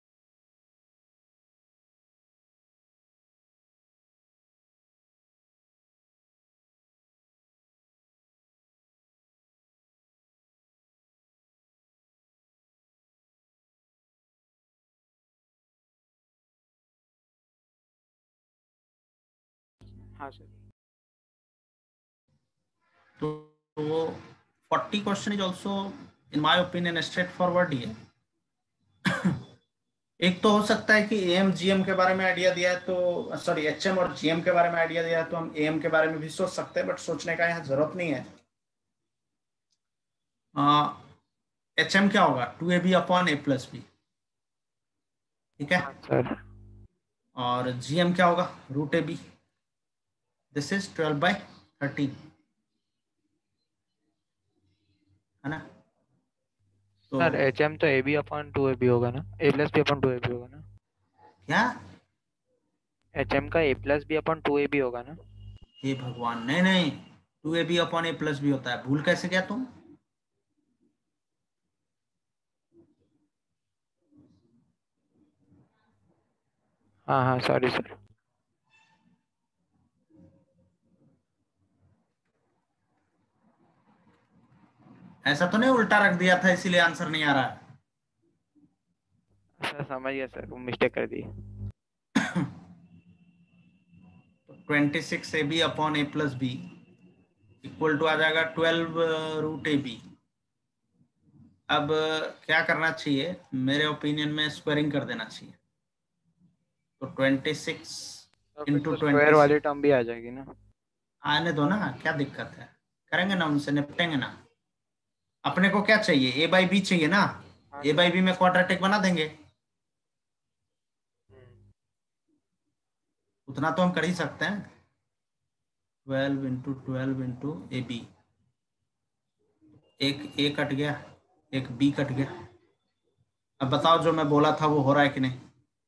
F: हाँ सर.
A: तो वो 40 question is also in my opinion straightforward ही है. एक तो हो सकता है कि AM GM के बारे में आइडिया दिया है तो, सॉरी HM और GM के बारे में आइडिया दिया है तो हम AM के बारे में भी सोच सकते हैं, बट सोचने का यहाँ जरूरत नहीं है. HM क्या होगा? 2AB upon A plus B, ठीक है?
F: सर.
A: और GM क्या होगा? Root AB. दिस इज 12/13, है ना? तो
F: सर HM तो AB अपॉन 2AB होगा ना, A plus B upon 2AB होगा ना.
A: क्या?
F: HM का A plus B upon 2AB होगा ना.
A: हे भगवान, नहीं नहीं, 2AB upon A plus B होता है. भूल कैसे गया तुम?
F: हाँ हाँ सॉरी सर.
A: ऐसा तो नहीं उल्टा रख दिया था इसीलिए आंसर नहीं आ रहा है?
F: सर समझ गया सर, वो मिस्टेक कर दी.
A: तो 26AB upon A plus B equal to आ जाएगा 12 रूट AB. अब क्या करना चाहिए? मेरे ओपिनियन में स्क्वायरिंग कर देना चाहिए. तो 26 इंटू
F: स्क्वायर वाली टर्म भी आ जाएगी ना.
A: आने दो ना, क्या दिक्कत है? करेंगे ना, उनसे निपटेंगे ना. अपने को क्या चाहिए? A बाई B चाहिए ना. A बाई B में क्वाड्रेटिक बना देंगे. उतना तो हम कर ही सकते हैं. 12 इंटू AB एक ए कट गया, एक बी कट गया। अब बताओ जो मैं बोला था वो हो रहा है कि नहीं?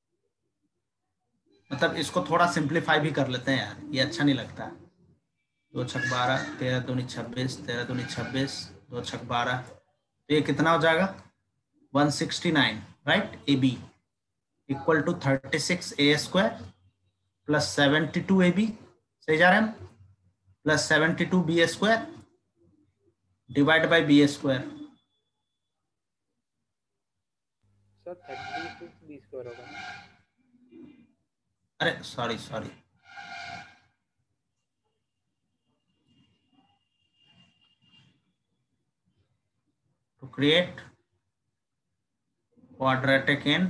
A: मतलब इसको थोड़ा सिंप्लीफाई भी कर लेते हैं यार, ये अच्छा नहीं लगता। 2 छक 12, 13 दूनी 26, 13 दूनी 26, 2 छक 12, तो ये कितना हो जाएगा? 169, right? A B equal to 36 A square plus 72 A B, सही जा रहे हैं हम, plus 72 B square divide by B square.
B: Sir 36 B square होगा ना?
A: अरे sorry sorry, to create quadratic in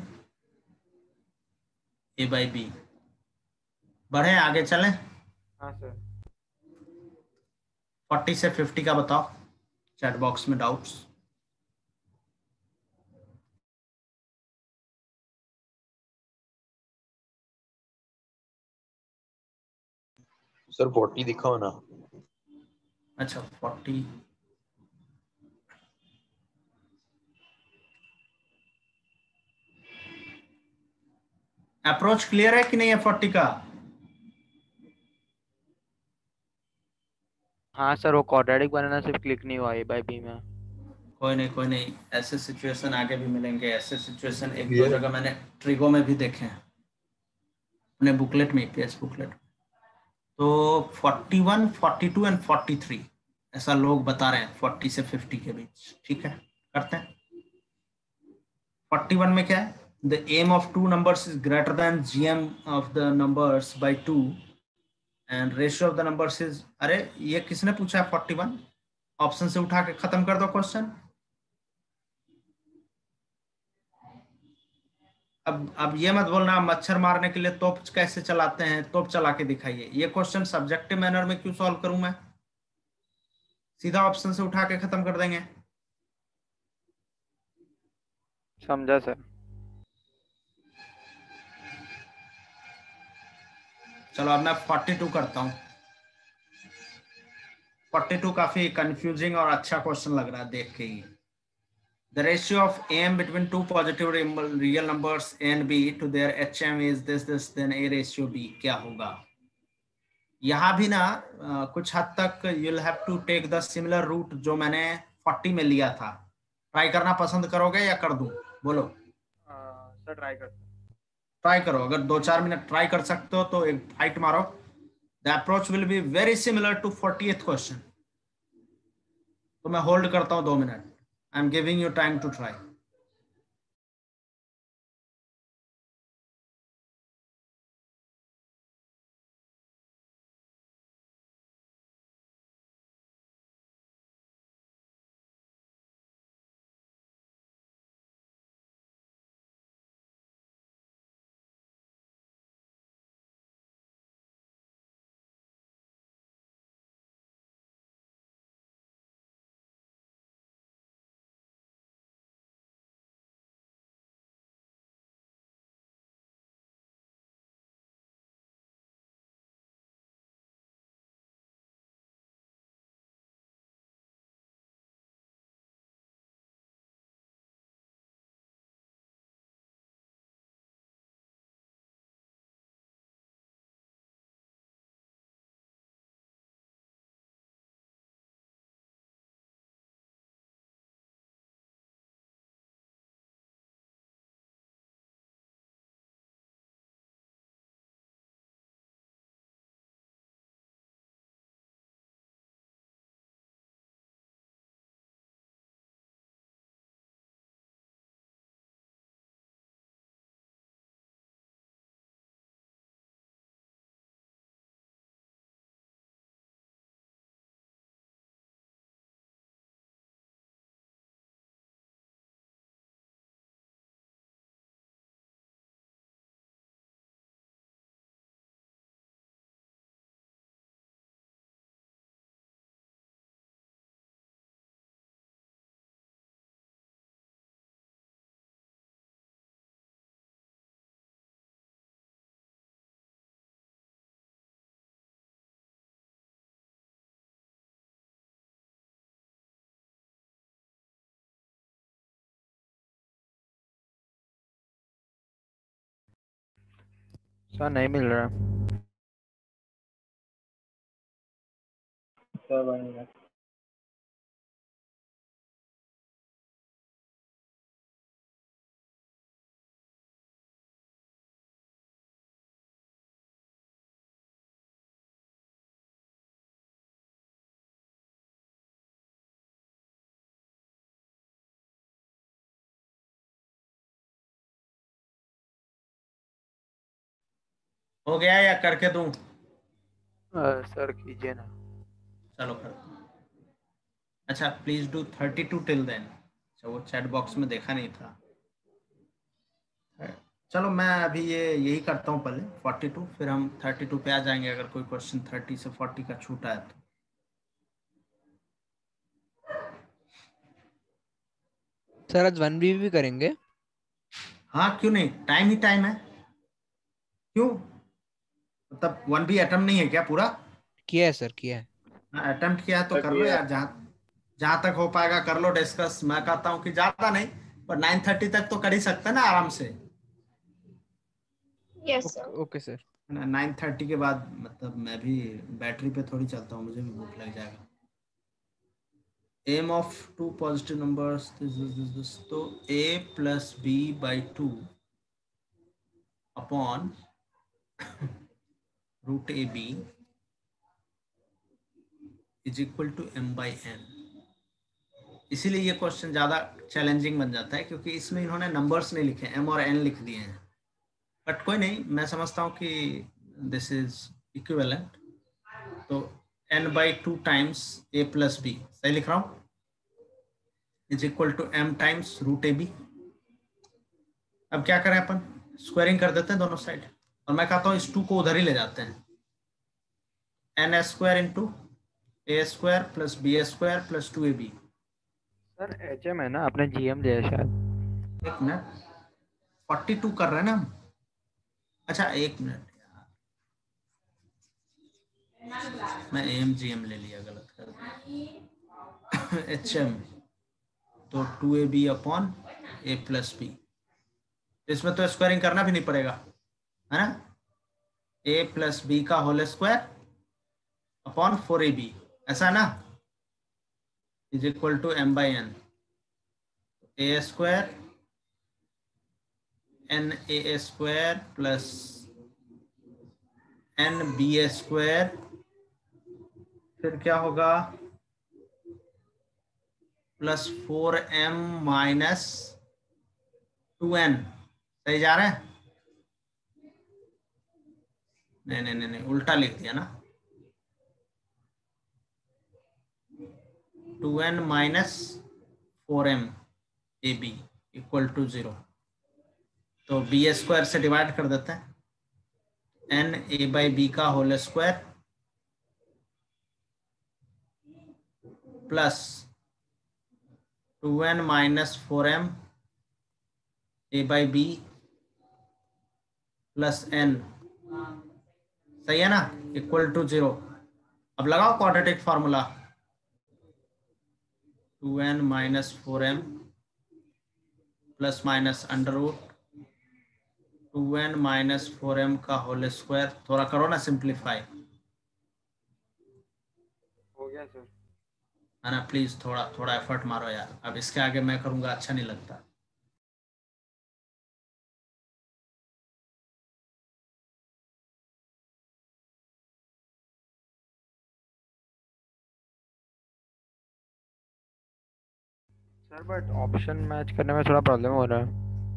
A: a by b। बढ़े आगे चलें?
B: हाँ सर।
A: 40 से 50 का बताओ चैट बॉक्स में डाउट्स।
G: सर 40 दिखाओ ना।
A: अच्छा 40, अप्रोच क्लियर है कि नहीं है 40 का?
F: हाँ सर, वो क्वाड्रेटिक बनाना सिर्फ क्लिक नहीं हुआ ए बाई बी में।
A: कोई नहीं कोई नहीं, ऐसे सिचुएशन आगे भी मिलेंगे। ऐसे सिचुएशन एक दो
G: Clear है।
A: जगह मैंने ट्रिगो में भी देखे हैं अपने बुकलेट में, पीएस बुकलेट। तो 41, 42 एंड 43 ऐसा लोग बता रहे हैं 40 से 50 के बीच। ठीक है, करते हैं। 41 में क्या है? The AM of two numbers is greater than GM of the numbers by 2 and ratio of the numbers is, अरे ये किसने पूछा है 41? ऑप्शन से उठा के खत्म कर दो क्वेश्चन। अब ये मत बोलना मच्छर मारने के लिए तोप कैसे चलाते हैं, तोप चला के दिखाइए। ये क्वेश्चन सब्जेक्टिव मैनर में क्यों सॉल्व करूं मैं? सीधा ऑप्शन से उठा के खत्म कर देंगे।
F: समझा सर।
A: चलो अब मैं 42 करता हूं। 42 काफी कंफ्यूजिंग और अच्छा क्वेश्चन लग रहा है देख के ही। The ratio of m between two positive real numbers a and b to their hm is this, then a ratio b क्या होगा? यहाँ भी ना कुछ हद तक you'll have to take the similar route जो मैंने 40 में लिया था। ट्राई करना पसंद करोगे या कर दूं? बोलो।
B: सर ट्राई करते हैं।
A: ट्राई करो, अगर 2-4 मिनट ट्राई कर सकते हो तो एक फाइट मारो। The approach will be very similar to 40th question. तो मैं होल्ड करता हूं 2 minute. I am giving you time to try.
F: Sir नहीं मिल रहा।
I: सर बनेगा।
A: हो गया या करके दूं?
F: सर कीजिए ना।
A: चलो कर। अच्छा प्लीज डू 32 टिल देन। अच्छा वो चैट बॉक्स में देखा नहीं था। चलो मैं अभी ये यही करता हूँ पहले 42, फिर हम 32 पे आ जाएंगे अगर कोई क्वेश्चन 30 से 40 का छूटा है तो।
B: सर आज 1B भी करेंगे?
A: हाँ क्यों नहीं, टाइम ही टाइम है। क्यों मतलब 1B अटेम्प्ट नहीं है क्या पूरा?
B: किया है सर, किया है।
A: अटेम्प्ट किया है तो कर लो यार, जहाँ जहाँ तक हो पाएगा कर लो डिस्कस। मैं कहता हूँ कि ज्यादा नहीं पर 9:30 तक तो कर ही सकते हैं ना आराम से।
D: Yes sir.
B: Okay sir.
A: 9:30 के बाद मतलब मैं भी बैटरी पे थोड़ी चलता हूँ, मुझे भी भूख लग जाएगा। AM of two positive numbers this तो a plus B by 2 upon root A B is equal to m by n। इसीलिए ये क्वेश्चन ज़्यादा चैलेंजिंग बन जाता है क्योंकि इसमें इन्होंने नंबर्स नहीं लिखे, m और n लिख दिए हैं। बट कोई नहीं, मैं समझता हूँ कि दिस इज इक्विवेलेंट। तो n by 2 times a plus B, सही लिख रहा हूँ, is equal to m times root A B. अब क्या करें अपन, स्क्वायरिंग कर देते हैं दोनों साइड और मैं कहता हूँ इस 2 को उधर ही ले जाते हैं। n square into a square plus b square plus 2ab।
F: Sir HM है ना, आपने GM लिया है शायद।
A: एक मिनट, 42 कर रहे हैं ना हम। अच्छा एक मिनट यार, मैं AMGM ले लिया, गलत कर दिया। HM तो 2ab upon a plus B. इसमें तो स्क्वायरिंग करना भी नहीं पड़ेगा है ना। a प्लस बी का होल स्क्वायर अपॉन 4ab, ऐसा है ना, is equal to m by n। a square n a square plus n b square, फिर क्या होगा प्लस 4m माइनस 2n। सही जा रहे हैं? नहीं नहीं नहीं नहीं, उल्टा लिख दिया ना। 2n minus 4m A B equal to 0। तो बी स्क्वायर से डिवाइड कर देते हैं, n a बाई बी का whole square plus 2n minus 4m a by B plus n, सही है ना, इक्वल टू 0। अब लगाओ quadratic formula, 2n minus 4m plus minus under root 2n minus 4m का होल स्क्वायर। थोड़ा करो ना सिंप्लीफाई,
F: हो गया सर।
A: है ना, प्लीज थोड़ा थोड़ा एफर्ट मारो यार, अब इसके आगे मैं करूंगा अच्छा नहीं लगता।
F: सर बट ऑप्शन मैच करने में थोड़ा प्रॉब्लम हो रहा है।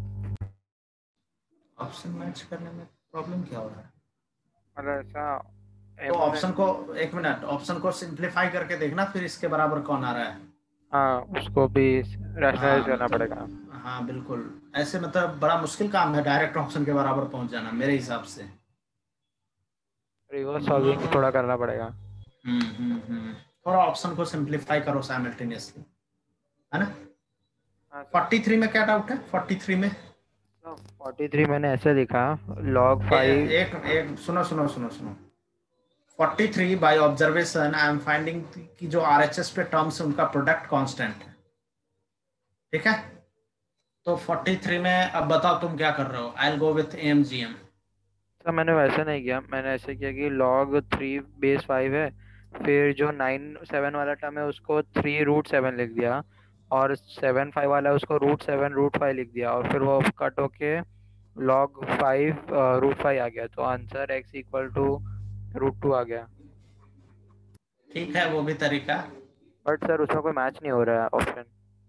A: ऑप्शन मैच करने में प्रॉब्लम क्या हो रहा है?
F: मतलब ऐसा
A: तो ऑप्शन को, एक मिनट, ऑप्शन को सिंप्लीफाई करके देखना फिर इसके बराबर कौन आ रहा है।
F: हाँ, उसको भी रैशनलाइज करना पड़ेगा।
A: मतलब हाँ बिल्कुल, ऐसे मतलब बड़ा मुश्किल काम है डायरेक्ट ऑप्शन के बराबर पहुंच जाना मेरे हिसाब से।
F: रिवर्स सॉल्विंग थोड़ा करना पड़ेगा।
A: थोड़ा ऑप्शन को सिंप्लीफाई करो साइमल्टेनियसली, है ना।
F: हाँ
A: 43 में क्या डाउट है? 43 में
F: 43 मैंने ऐसे लिखा, log 5।
A: एक एक सुनो सुनो सुनो सुनो, 43 by observation I am finding कि जो RHS पे टर्म्स है उनका प्रोडक्ट कांस्टेंट है, ठीक है। तो 43 में अब बताओ तुम क्या कर रहे हो? I will go with AMGM।
F: Sir मैंने वैसे नहीं किया, मैंने ऐसे किया कि log 3 बेस 5 है, फिर जो 9 7 वाला टर्म है उसको 3√7 लिख दिया, और 7 5 वाला है उसको √7 √5 लिख दिया, और फिर वो कट होके log 5 √5 आ गया, तो आंसर x इक्वल टू √2 आ गया।
A: ठीक है, वो भी तरीका।
F: बट सर उसमें कोई मैच नहीं हो रहा है ऑप्शन।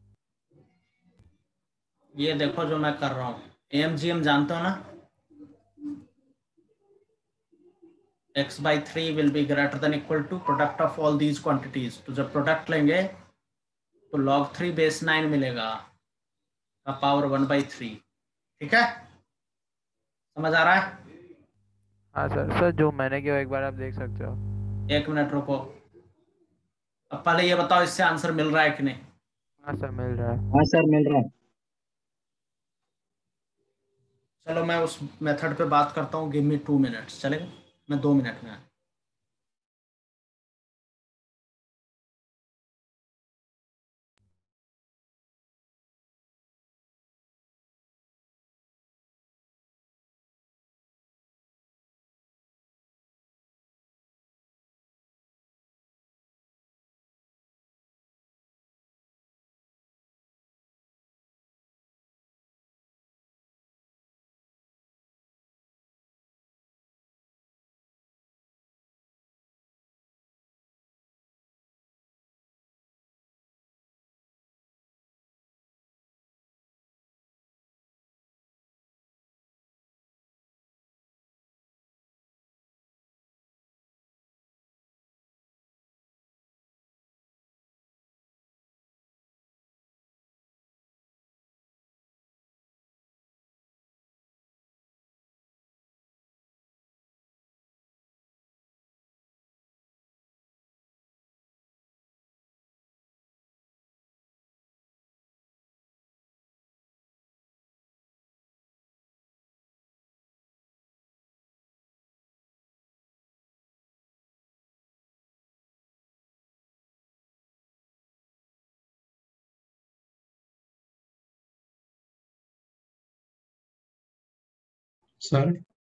A: ये देखो जो मैं कर रहा हूँ, AMGM जानते हो ना, x/3 will be greater than equal to product of all these quantities. तो जब प्रोडक्ट लेंगे तो log 3 बेस 9 मिलेगा का पावर 1/3। ठीक है, समझ आ रहा है?
F: हाँ सर जो मैंने किया एक बार आप देख सकते हो।
A: 1 मिनट रुको, अब पहले ये बताओ इससे आंसर मिल रहा है कि नहीं?
F: हाँ सर मिल रहा है।
J: हाँ सर मिल रहा है।
A: चलो मैं उस मेथड पे बात करता हूँ, गिव मी 2 मिनट्स, चलेगा? मैं 2 मिनट में आया।
C: सर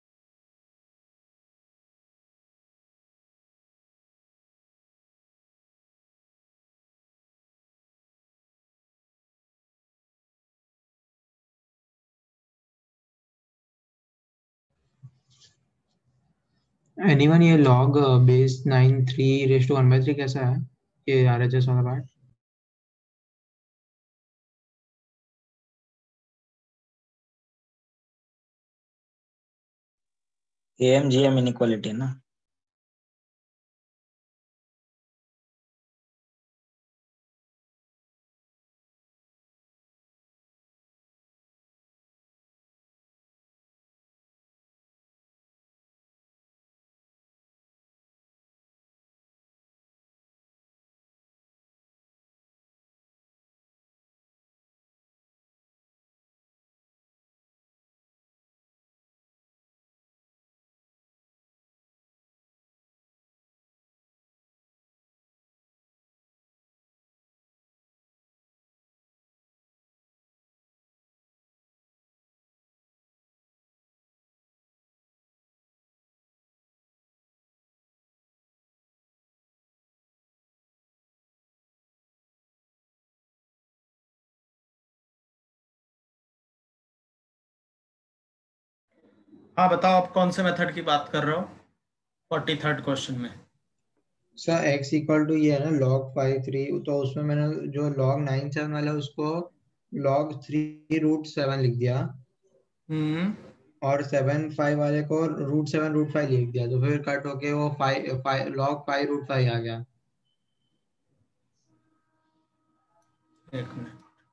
C: एनीवन ये log बेस 9 3 कैसा है, ये RHS वाला पार्ट?
J: AMGM इनइक्वालिटी ना।
A: हाँ बताओ, आप कौन से मेथड की बात कर रहे हो 43rd क्वेश्चन में?
C: सर x इक्वल टू ये है ना log 5 3, तो उसमें मैंने जो log 9 7 वाला है उसको log 3√7 लिख दिया,
A: हम्म,
C: और 7 5 वाले को √7 √5 लिख दिया, तो फिर कट होके वो 5 log 5 √5 आ गया।
A: एक मिनट।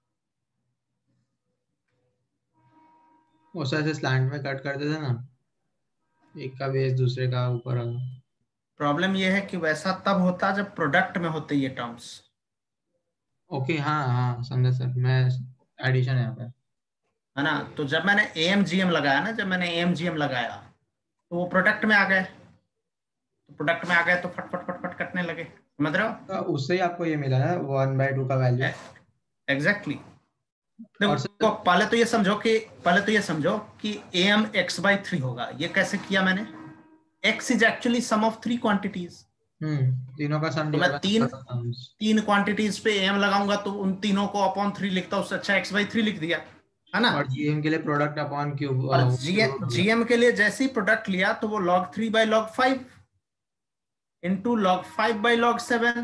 C: उस ऐसे स्लैंट में कट करते थे ना, एक का बेस दूसरे का ऊपर आ गया।
A: प्रॉब्लम ये है कि वैसा तब होता जब प्रोडक्ट में होते ये टर्म्स,
C: ओके हाँ हाँ समझा सर, मैं एडिशन है यहाँ पे।
A: है ना? तो जब मैंने AMGM लगाया ना, जब मैंने AMGM लगाया तो वो प्रोडक्ट में आ गए, तो प्रोडक्ट में आ गए तो फट फट फट फट कटने लगे, समझ रहे हो?
C: तो उससे ही आपको ये मिला है 1/2 का वैल्यू।
A: एग्जैक्टली। देखो पहले तो ये समझो कि am x/3 होगा। ये कैसे किया मैंने? x is actually sum of 3 quantities.
C: तीनों का सम
A: तो मैं
C: लिया
A: तीन क्वांटिटीज पे am लगाऊंगा तो उन तीनों को अपॉन 3 लिखता, उससे अच्छा x/3 लिख दिया, है ना?
C: और जीएम के लिए प्रोडक्ट अपॉन क्यूब,
A: और जीएम के लिए जैसे ही प्रोडक्ट लिया तो वो log 3/log 5 into log 5/log 7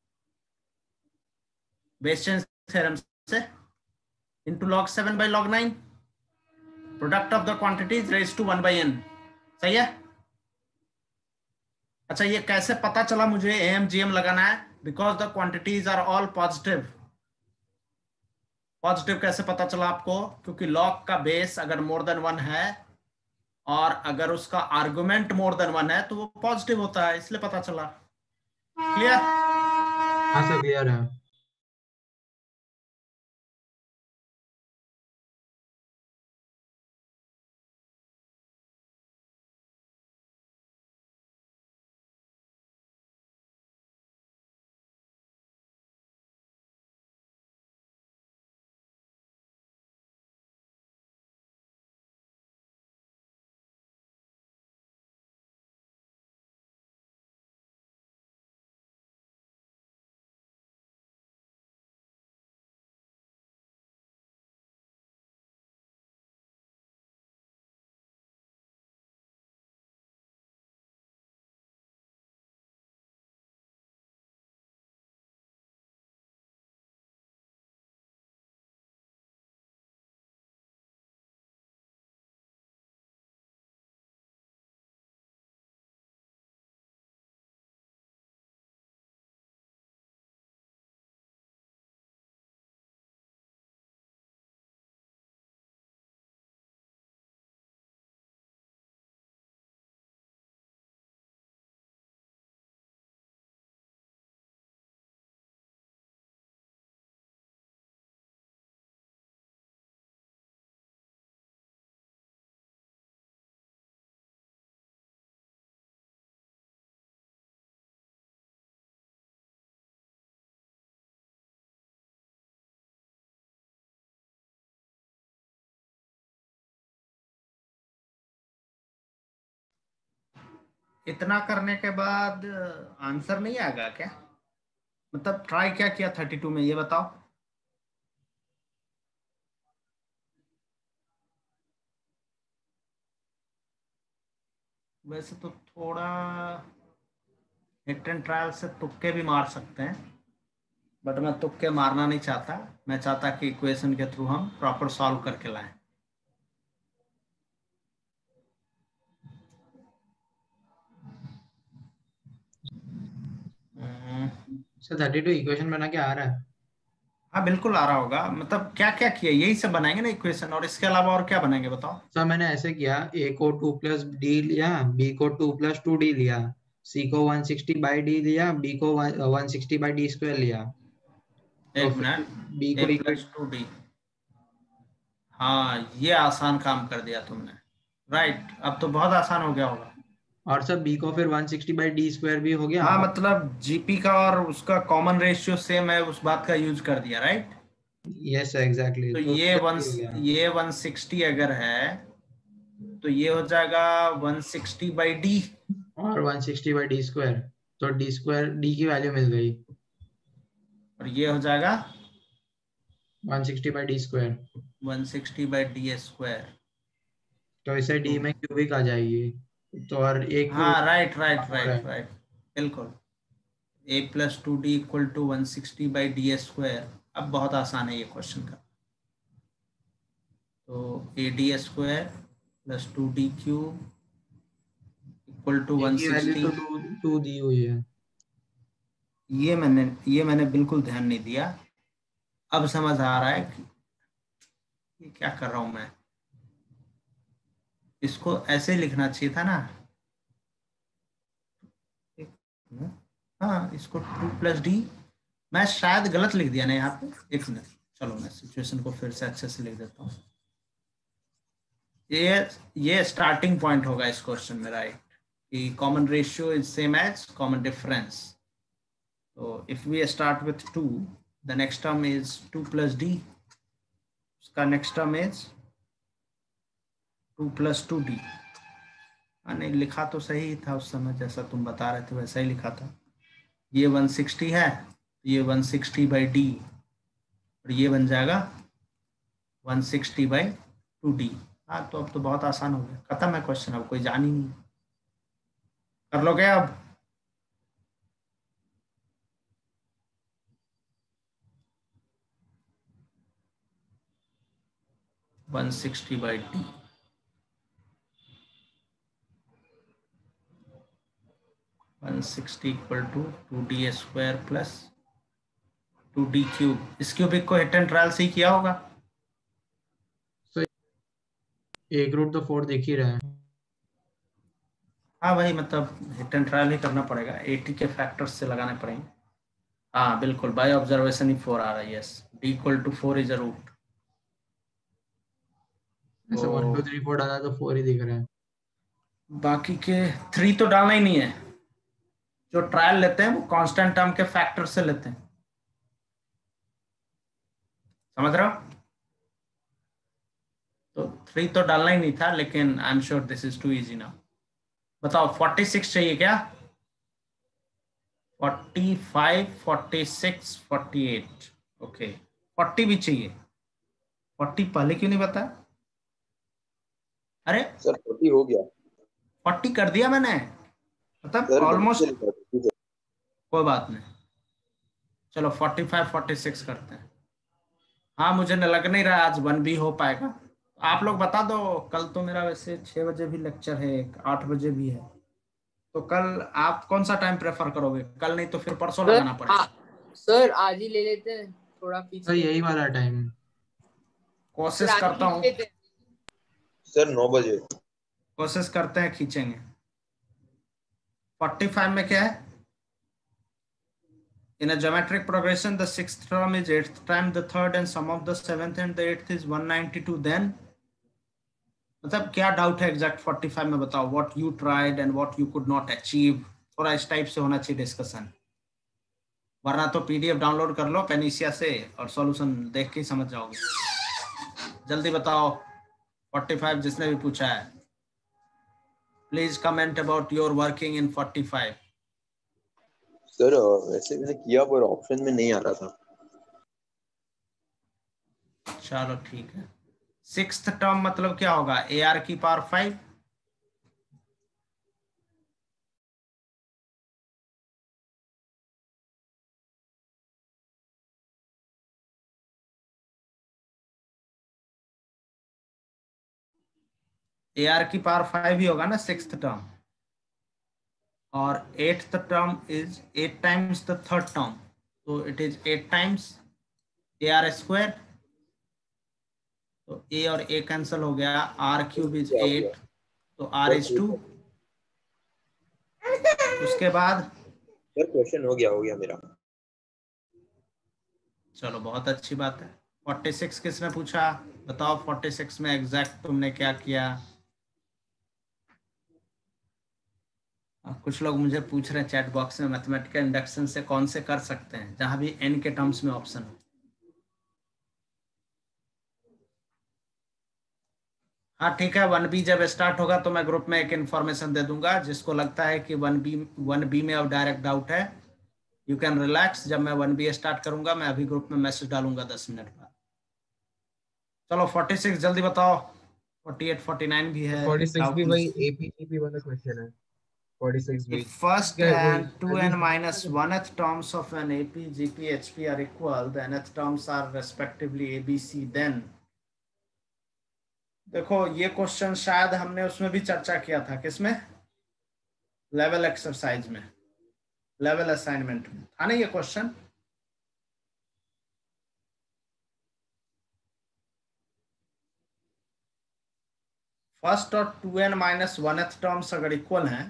A: western theorem से into log 7/log 9 product of the quantities raise to 1/n। सही है? अच्छा, ये कैसे पता चला मुझे am gm लगाना है? Because the quantities are all positive. Positive कैसे पता चला आपको? क्योंकि log का बेस अगर मोर देन 1 है और अगर उसका आर्गुमेंट मोर देन 1 है तो वो पॉजिटिव होता है, इसलिए पता चला। क्लियर?
C: हाँ सर क्लियर है।
A: इतना करने के बाद आंसर नहीं आएगा क्या? मतलब ट्राई क्या किया 32 में, ये बताओ। वैसे तो थोड़ा हिट एंड ट्रायल से तुक्के भी मार सकते हैं, बट मैं तुक्के मारना नहीं चाहता। मैं चाहता कि इक्वेशन के थ्रू हम प्रॉपर सॉल्व करके लाएं।
C: सर 32 इक्वेशन बना के आ रहा है?
A: हाँ बिल्कुल आ रहा होगा। मतलब क्या क्या किया, यही सब बनाएंगे ना इक्वेशन, और इसके अलावा और क्या बनाएंगे बताओ?
C: सर मैंने ऐसे किया, ए को 2+d लिया, बी को 2+2d लिया, सी को 160/d लिया, बी को 160/d² लिया।
A: एक मिनट,
C: बी को
A: a+2d। हाँ ये आसान काम कर दिया तुमने, राइट। अब तो बहुत आसान हो गया होगा।
C: और सर बी को फिर 160/d² भी हो गया।
A: हाँ मतलब जीपी का और उसका कॉमन रेशियो सेम है, उस बात का यूज कर दिया, राइट?
C: Yes exactly.
A: तो ये 160 अगर है तो ये हो जाएगा 160/d
C: और 160/d², तो d की वैल्यू मिल गई,
A: और ये हो जाएगा
C: 160/d²।
A: 160/d²।
C: तो इसे d में क्यूबिक आ जाएगी, तो और एक
A: हाँ राइट बिल्कुल। a+2d = 160/d²। अब बहुत आसान है ये क्वेश्चन का। तो ad² + 2d³ = 160।
C: 2 दी हुई है।
A: ये मैंने बिल्कुल ध्यान नहीं दिया। अब समझ आ रहा है कि ये क्या कर रहा हूं मैं। इसको ऐसे लिखना चाहिए था ना। हाँ इसको 2+d, मैं शायद गलत लिख दिया ना यहाँ पे। एक मिनट, चलो मैं सिचुएशन को फिर से अच्छे से लिख देता हूँ। ये स्टार्टिंग पॉइंट होगा इस क्वेश्चन में, राइट? कि common ratio is same as common difference. तो if we start with 2, the next term is 2+d। उसका नेक्स्ट टर्म इज 2 + 2d। नहीं, लिखा तो सही ही था उस समय, जैसा तुम बता रहे थे वैसा ही लिखा था। ये 160 है, ये 160/d और ये बन जाएगा 160/2d। हाँ, तो अब तो बहुत आसान हो गया, खत्म है क्वेश्चन, अब कोई जान ही नहीं। कर लोगे अब? वन 160/d 160 = 2d² + 2d³ इस क्यूबिक को हिट एंड ट्रायल से ही किया होगा।
C: एक रूट तो 4 दिख ही रहा है।
A: हाँ भाई, मतलब हिट एंड ट्रायल ही करना पड़ेगा, 80 के फैक्टर्स से लगाने पड़ेंगे। हाँ बिल्कुल, बाय ऑब्जर्वेशन ही 4 आ रहा है। Yes, d = 4 is a root.
C: ऐसे 1 2 3 4 डाला तो 4 ही दिख रहा है।
A: बाकी के 3 तो डालना ही नहीं है। जो ट्रायल लेते हैं वो कांस्टेंट टर्म के फैक्टर से लेते हैं, समझ रहे हो? तो 3 तो डालना ही नहीं था, लेकिन I am sure this is too easy now. बताओ 46 चाहिए क्या? 45, 46, 48। ओके, 40 भी चाहिए। 40 पहले क्यों नहीं बताया? अरे
G: सर 40 हो गया।
A: 40 कर दिया मैंने, मतलब ऑलमोस्ट। कोई बात नहीं, चलो 45, 46 करते हैं। हाँ, मुझे लग नहीं रहा आज 1B हो पाएगा। आप लोग बता दो, कल तो मेरा वैसे 6 बजे भी लेक्चर है, 8 बजे भी है, तो कल आप कौन सा टाइम प्रेफर करोगे? कल नहीं तो फिर परसों लगाना पड़ेगा।
B: सर आज ही ले लेते हैं, थोड़ा पीछे।
C: सर यही वाला टाइम
A: कोशिश करता हूँ
G: सर 9 बजे
A: कोशिश करते हैं खींचेंगे। 45 में क्या है? In a geometric progression, the 6th term is 8th times the 3rd and sum of the 7th and the 8th is 192. Then मतलब क्या डाउट है एग्जैक्ट 45 में? बताओ what you tried and what you could not achieve। थोड़ा इस type से होना चाहिए डिस्कशन, वरना तो पीडीएफ डाउनलोड कर लो पेनिसिया से और सॉल्यूशन देख के ही समझ जाओगे। जल्दी बताओ 45 जिसने भी पूछा है, please comment about your working in 45।
G: सर वैसे मैंने किया पर ऑप्शन में नहीं आ रहा था।
A: चलो ठीक है। 6th टर्म मतलब क्या होगा? AR⁵ AR⁵ ही होगा ना 6th टर्म। और 8th term is 8 times the 3rd term, तो इट इज 8 times AR²। तो A और A कैंसिल हो गया, R³ इज 8, तो R is 2। उसके बाद
G: सर क्वेश्चन हो गया मेरा।
A: चलो बहुत अच्छी बात है। 46 किसने पूछा? बताओ 46 में एग्जैक्ट तुमने क्या किया? कुछ लोग मुझे पूछ रहे हैं चैट बॉक्स में, मैथमेटिकल इंडक्शन से कौन से कर सकते हैं जहां भी n के टर्म्स में ऑप्शन हो। हाँ ठीक है, 1B जब स्टार्ट होगा तो मैं ग्रुप में एक इन्फॉर्मेशन दे दूंगा। जिसको लगता है कि 1B में अब डायरेक्ट डाउट है, यू कैन रिलैक्स। जब मैं 1B स्टार्ट करूंगा मैं अभी ग्रुप में मैसेज डालूंगा 10 मिनट बाद। चलो 46 जल्दी बताओ। 48, 49 भी है।
E: 46 भी वही APGP वाला क्वेश्चन है। 46 भी
A: If first and 2n minus 1th terms of an AP, GP, HP are equal, the nth terms are respectively ABC, then देखो ये क्वेश्चन शायद हमने उसमें भी चर्चा किया था। किसमें? लेवल एक्सरसाइज में, लेवल असाइनमेंट में था ना ये क्वेश्चन। फर्स्ट और 2n minus 1th टर्म्स अगर इक्वल हैं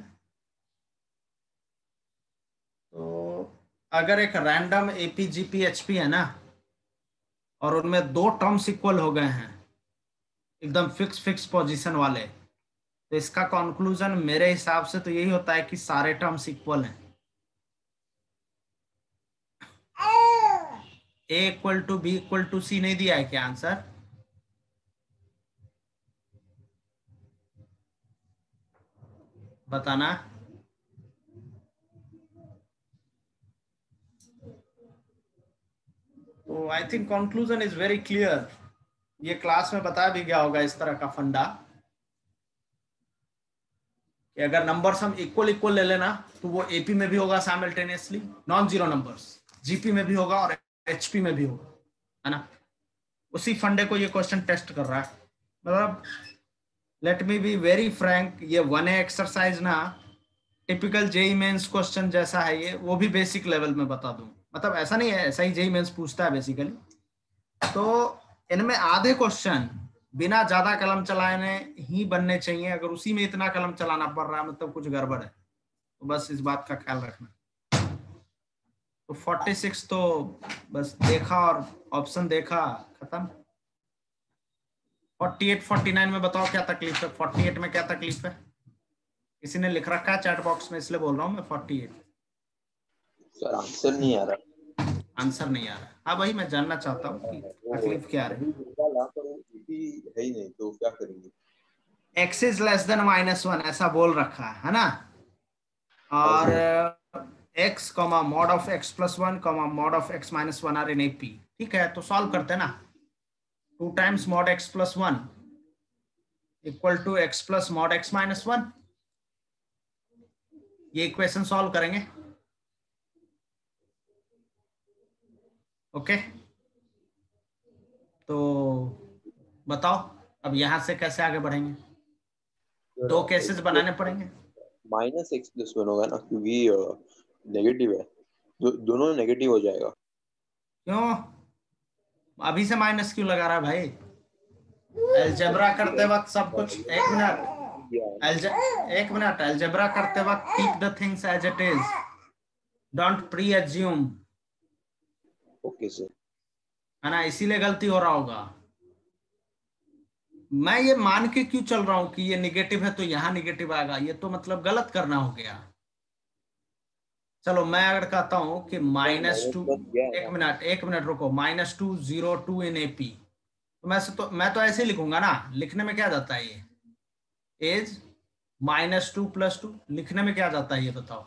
A: तो अगर एक रैंडम APGP HP है ना और उनमें 2 टर्म्स इक्वल हो गए हैं एकदम फिक्स पोजीशन वाले, तो इसका कंक्लूजन मेरे हिसाब से तो यही होता है कि सारे टर्म्स इक्वल हैं। A = B = C नहीं दिया है क्या आंसर? बताना। तो I think conclusion is very clear. ये क्लास में बताया भी गया होगा इस तरह का फंडा कि अगर नंबर्स हम इक्वल इक्वल ले लेना तो वो एपी में भी होगा simultaneously, non zero numbers GP में भी होगा और एचपी में भी होगा, है ना। उसी फंडे को ये क्वेश्चन टेस्ट कर रहा है। मतलब let me be very frank, ये 1A एक्सरसाइज ना टिपिकल जेई मेंस क्वेश्चन जैसा है ये, वो भी बेसिक लेवल में बता दूं। मतलब ऐसा नहीं है, ऐसा ही जेई मेंस पूछता है बेसिकली। तो इनमें आधे क्वेश्चन बिना ज्यादा कलम चलाने ही बनने चाहिए। अगर उसी में इतना कलम चलाना पड़ रहा है मतलब कुछ गड़बड़ है। तो बस इस बात का ख्याल रखना। तो 46 तो बस देखा और ऑप्शन देखा, खत्म। 48 49 में बताओ क्या तकलीफ है। 48 में क्या तकलीफ है? किसी ने लिख रखा है चैट बॉक्स में, इसलिए बोल रहा हूँ मैं। 48
G: सर आंसर नहीं आ रहा।
A: आंसर नहीं आ रहा। हाँ भाई, मैं जानना चाहता हूँ कि तकलीफ क्या रही।
G: है ही नहीं तो क्या करेंगे?
A: x इज लेस देन -1 ऐसा बोल रखा है ना। और x comma mod of x+1 comma mod of x-1 are in AP. ठीक है, तो सॉल्व करते हैं ना। 2 times mod x+1 equal to x plus mod x-1। ये इक्वेशन सॉल्व करेंगे। ओके, तो बताओ अब यहां से कैसे आगे बढ़ेंगे। 2 केसेस बनाने पड़ेंगे।
G: -x+1 होगा ना, क्योंकि नेगेटिव है। दोनों नेगेटिव हो जाएगा।
A: क्यों अभी से माइनस क्यों लगा रहा है भाई? अलजेब्रा करते वक्त सब कुछ, एक मिनट अलजेब्रा करते वक्त keep the things as it is, don't pre assume.
G: Okay sir.
A: है ना, इसीलिए गलती हो रहा होगा। मैं ये मान के क्यों चल रहा हूं कि ये निगेटिव है तो यहां निगेटिव आएगा, ये तो मतलब गलत करना हो गया। चलो मैं अगर कहता हूं कि -2, एक मिनट रुको, -2 0 2 इन एपी, तो मैं तो ऐसे ही लिखूंगा ना। लिखने में क्या जाता है ये इज -2 + 2, लिखने में क्या जाता है ये बताओ।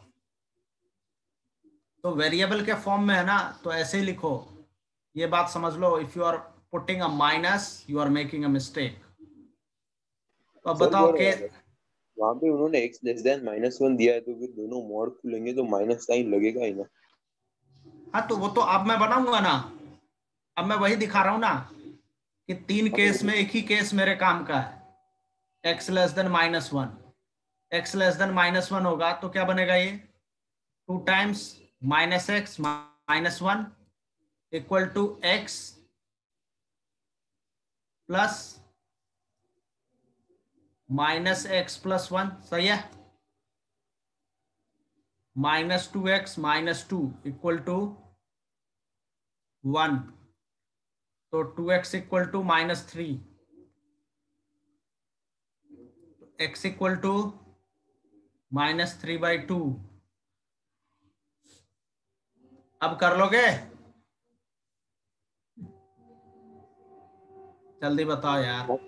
A: तो वेरिएबल के फॉर्म में है ना, तो ऐसे ही लिखो। ये बात समझ लो, if you are putting a minus you are making a mistake. तो अब बताओ के
G: वहां पे उन्होंने x लेस देन -1 दिया है, तो फिर दोनों मॉड खुलेंगे तो माइनस साइन लगेगा ही ना।
A: हाँ, तो वो तो अब मैं बनाऊंगा ना। अब मैं वही दिखा रहा हूं ना कि 3 केस में एक ही केस मेरे काम का है। x less than -1, x less than -1 होगा तो क्या बनेगा ये 2 times -x -1 equal to x plus -x+1। सही है। -2x -2 इक्वल टू 1, तो 2x equal to -3, x equal to -3/2। अब कर लोगे? जल्दी बताओ यार।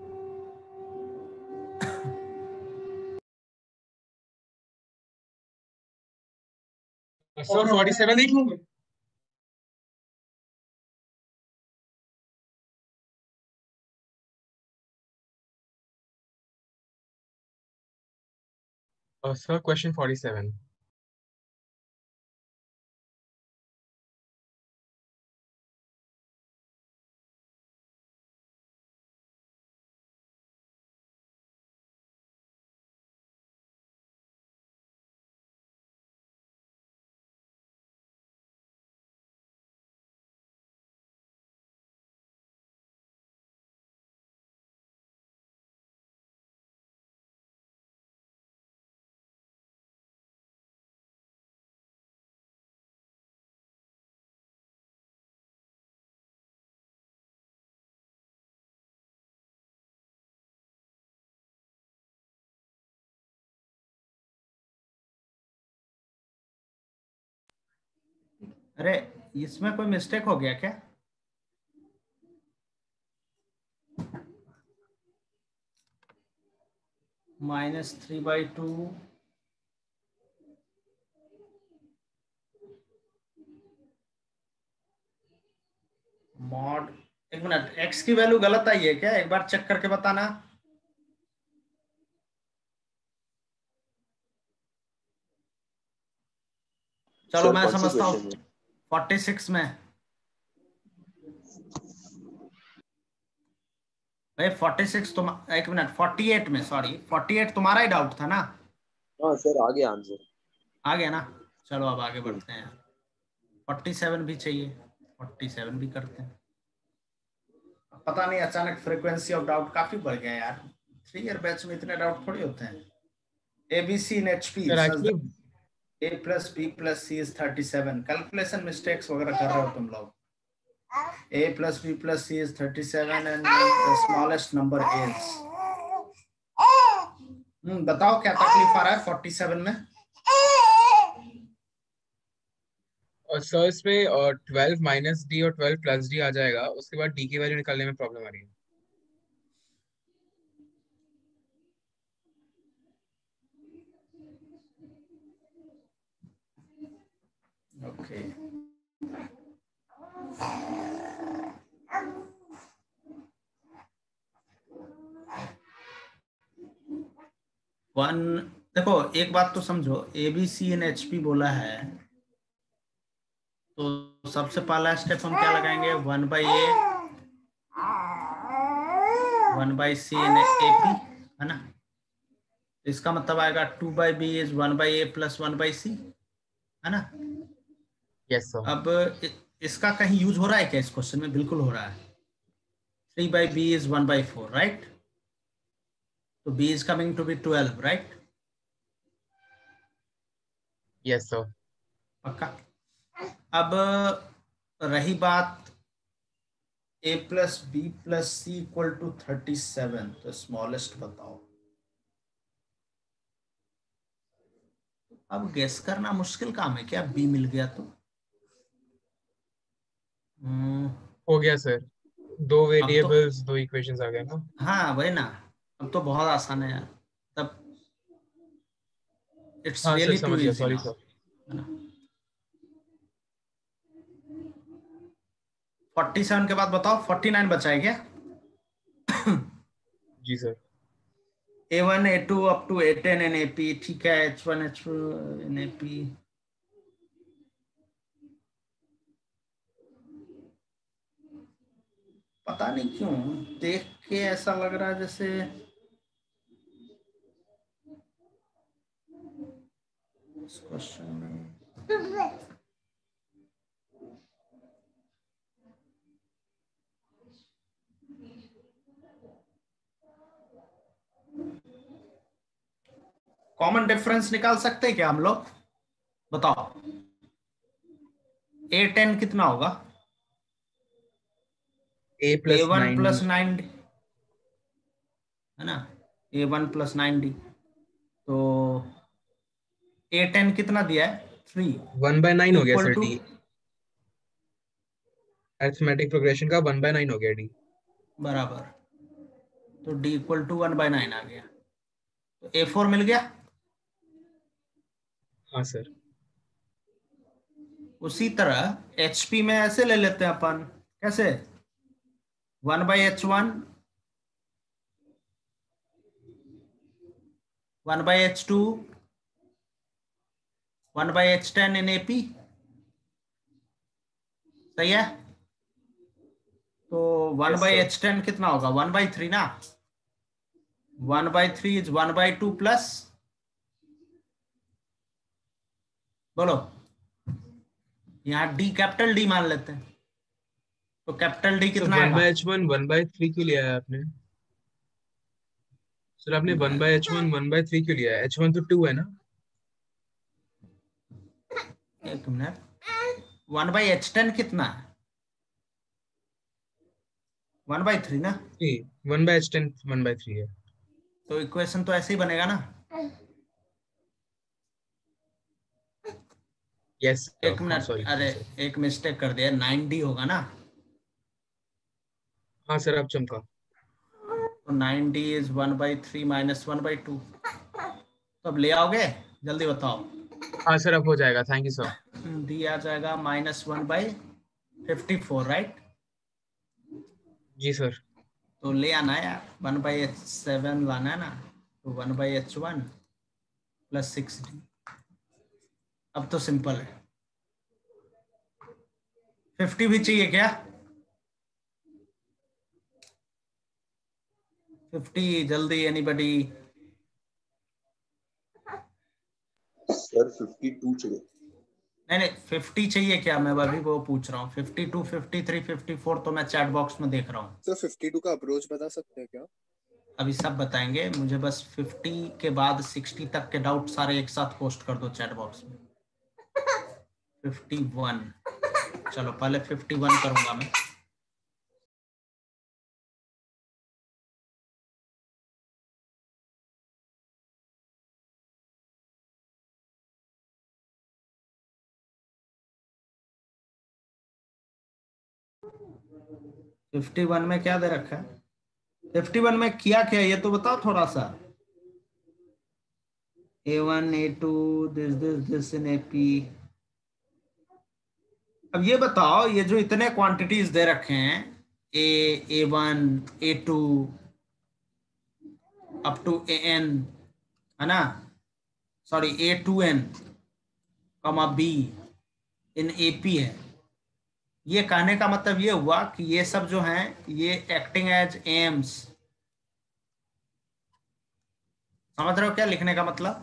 E: सर 47 देख लूंगा। Sir question 47।
A: अरे इसमें कोई मिस्टेक हो गया क्या? -3/2 मॉड, एक मिनट, x की वैल्यू गलत आई है क्या? एक बार चेक करके बताना। चलो मैं समझता हूँ 46 में भाई 46 तुम, एक मिनट 48 में, सॉरी 48 तुम्हारा ही डाउट था ना?
G: हाँ सर आ गया आंसर,
A: आ गया ना? चलो अब आगे बढ़ते हैं। 47 भी चाहिए, 47 भी करते हैं। पता नहीं अचानक फ्रीक्वेंसी ऑफ डाउट काफी बढ़ गया यार। 3 ईयर बैच में इतने डाउट थोड़ी होते हैं। ABC in HP A plus B plus C is 37। Calculation mistakes वगैरह कर रहे हो तुम लोग। A plus B plus C is 37 and the smallest number is बताओ क्या तकलीफ आ रहा है 47 में?
E: और सर इसमें 12 माइनस डी और 12 प्लस डी आ जाएगा, उसके बाद डी की वैल्यू निकालने में प्रॉब्लम आ रही है।
A: ओके वन, देखो एक बात तो समझो, ABC इन HP बोला है तो सबसे पहला स्टेप हम क्या लगाएंगे? 1/A 1/C इन AP, है ना? इसका मतलब आएगा 2/B is 1/A plus 1/C, है ना?
E: Yes sir.
A: अब इसका कहीं यूज हो रहा है क्या इस क्वेश्चन में? बिल्कुल हो रहा है। 3/B is 1/4, right? तो B is coming to be 12, right?
E: Yes sir.
A: पक्का। अब रही बात A plus B plus C equal to 37, तो स्मॉलेस्ट बताओ। अब गेस करना मुश्किल काम है क्या? B मिल गया तो
E: हो गया सर, दो वेरिएबल्स दो इक्वेशंस आ गए ना।
A: हाँ वही ना, अब तो बहुत आसान है यार। तब इट्स
E: हाँ
A: रियली
E: सर
A: टू
E: समझ गया,
A: इजी
E: सॉरी
A: नाउ,
E: सर।
A: है ना? 47 के बाद बताओ 49 बचा है क्या?
E: जी sir.
A: A1 A2 up to A10 in AP, ठीक है। H1 H2 in AP, पता नहीं क्यों देख के ऐसा लग रहा है जैसे इस क्वेश्चन में कॉमन डिफरेंस निकाल सकते हैं क्या हम लोग? बताओ A10 कितना होगा? A1 प्लस 9D, है ना? A1 प्लस 9D, तो A10 कितना दिया है? 3।
E: 1/9 हो गया sir
A: Equal to-
E: D. Arithmetic progression का 1/9 हो गया डी।
A: बराबर, तो D इक्वल टू 1/9 आ गया, तो A4 मिल गया।
E: हाँ सर।
A: उसी तरह HP में ऐसे ले लेते हैं अपन, कैसे? 1/H1 1/H2 1/H10 in AP, सही है? तो 1/H10 कितना होगा? 1/3 ना? 1/3 इज 1/2 प्लस, बोलो, यहाँ D कैपिटल D मान लेते हैं, तो कैपिटल D कितना आएगा?
E: 1/H1 1/3 क्यों लिया है आपने सर? आपने 1/H1 1/3 क्यों लिया है? H1 तो 2 है ना?
A: एक मिनट, 1/H10 कितना है? 1/3 ना?
E: जी 1/H10 1/3 है।
A: तो इक्वेशन तो ऐसे ही बनेगा ना?
E: यस
A: एक मिनट, अरे एक मिस्टेक कर दिया, 9D होगा ना?
E: हाँ सर अब चमका।
A: तो 9D इज 1/3 माइनस 1/2, तो अब ले आओगे? जल्दी बताओ।
E: हाँ सर अब हो जाएगा, थैंक यू सर।
A: D आ जाएगा -1/54, राइट?
E: जी सर।
A: तो ले आना है यार, 1/h7 लाना है ना, तो 1/h1 प्लस 6d। अब तो सिंपल है। 50 भी चाहिए क्या? 50 जल्दी, एनीबडी?
G: सर 52 चाहिए।
A: नहीं 50 चाहिए क्या? मैं अभी वो पूछ रहा हूँ। 52, 53, 54 तो मैं चैट बॉक्स में देख रहा हूँ।
K: सर 52 का अप्रोच बता सकते हैं क्या?
A: अभी सब बताएंगे, मुझे बस 50 के बाद 60 तक के डाउट सारे एक साथ पोस्ट कर दो चैट बॉक्स में। 51, चलो पहले 51 करूंगा मैं। तो 51 में क्या दे रखा है? 51 में किया क्या ये तो बताओ थोड़ा सा। A1, A2, this in AP। अब ये बताओ, ये जो इतने क्वांटिटीज दे रखे हैं, A1, A2 up to AN, है ना, सॉरी A2N, B इन AP है। ये कहने का मतलब ये हुआ कि ये सब जो हैं ये एक्टिंग एज एम्स। समझ रहे हो क्या लिखने का मतलब?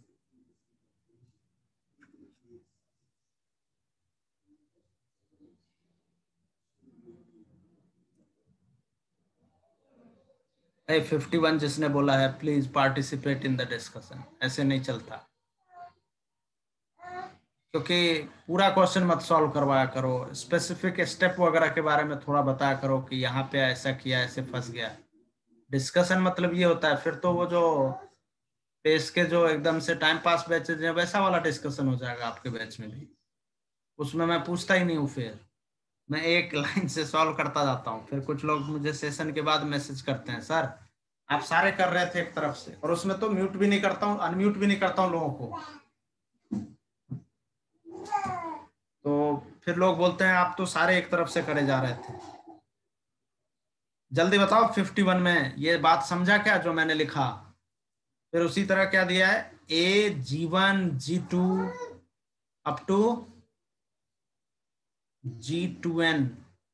A: ए 51 जिसने बोला है please participate in the discussion, ऐसे नहीं चलता। क्योंकि पूरा क्वेश्चन मत सॉल्व करवाया करो, स्पेसिफिक स्टेप वगैरह के बारे में थोड़ा बताया करो कि यहाँ पे ऐसा किया, ऐसे फंस गया। डिस्कशन मतलब ये होता है, फिर तो वो जो पेस के जो एकदम से टाइम पास बैचेज हैं वैसा वाला डिस्कशन हो जाएगा आपके बैच में भी। उसमें मैं पूछता ही नहीं हूँ, फिर मैं एक लाइन से सॉल्व करता जाता हूँ। फिर कुछ लोग मुझे सेशन के बाद मैसेज करते हैं, सर आप सारे कर रहे थे एक तरफ से, और उसमें तो म्यूट भी नहीं करता हूँ, अनम्यूट भी नहीं करता हूँ लोगों को। तो फिर लोग बोलते हैं आप तो सारे एक तरफ से करे जा रहे थे। जल्दी बताओ 51 में ये बात समझा क्या जो मैंने लिखा? फिर उसी तरह क्या दिया है, G1, G2 up to G2N,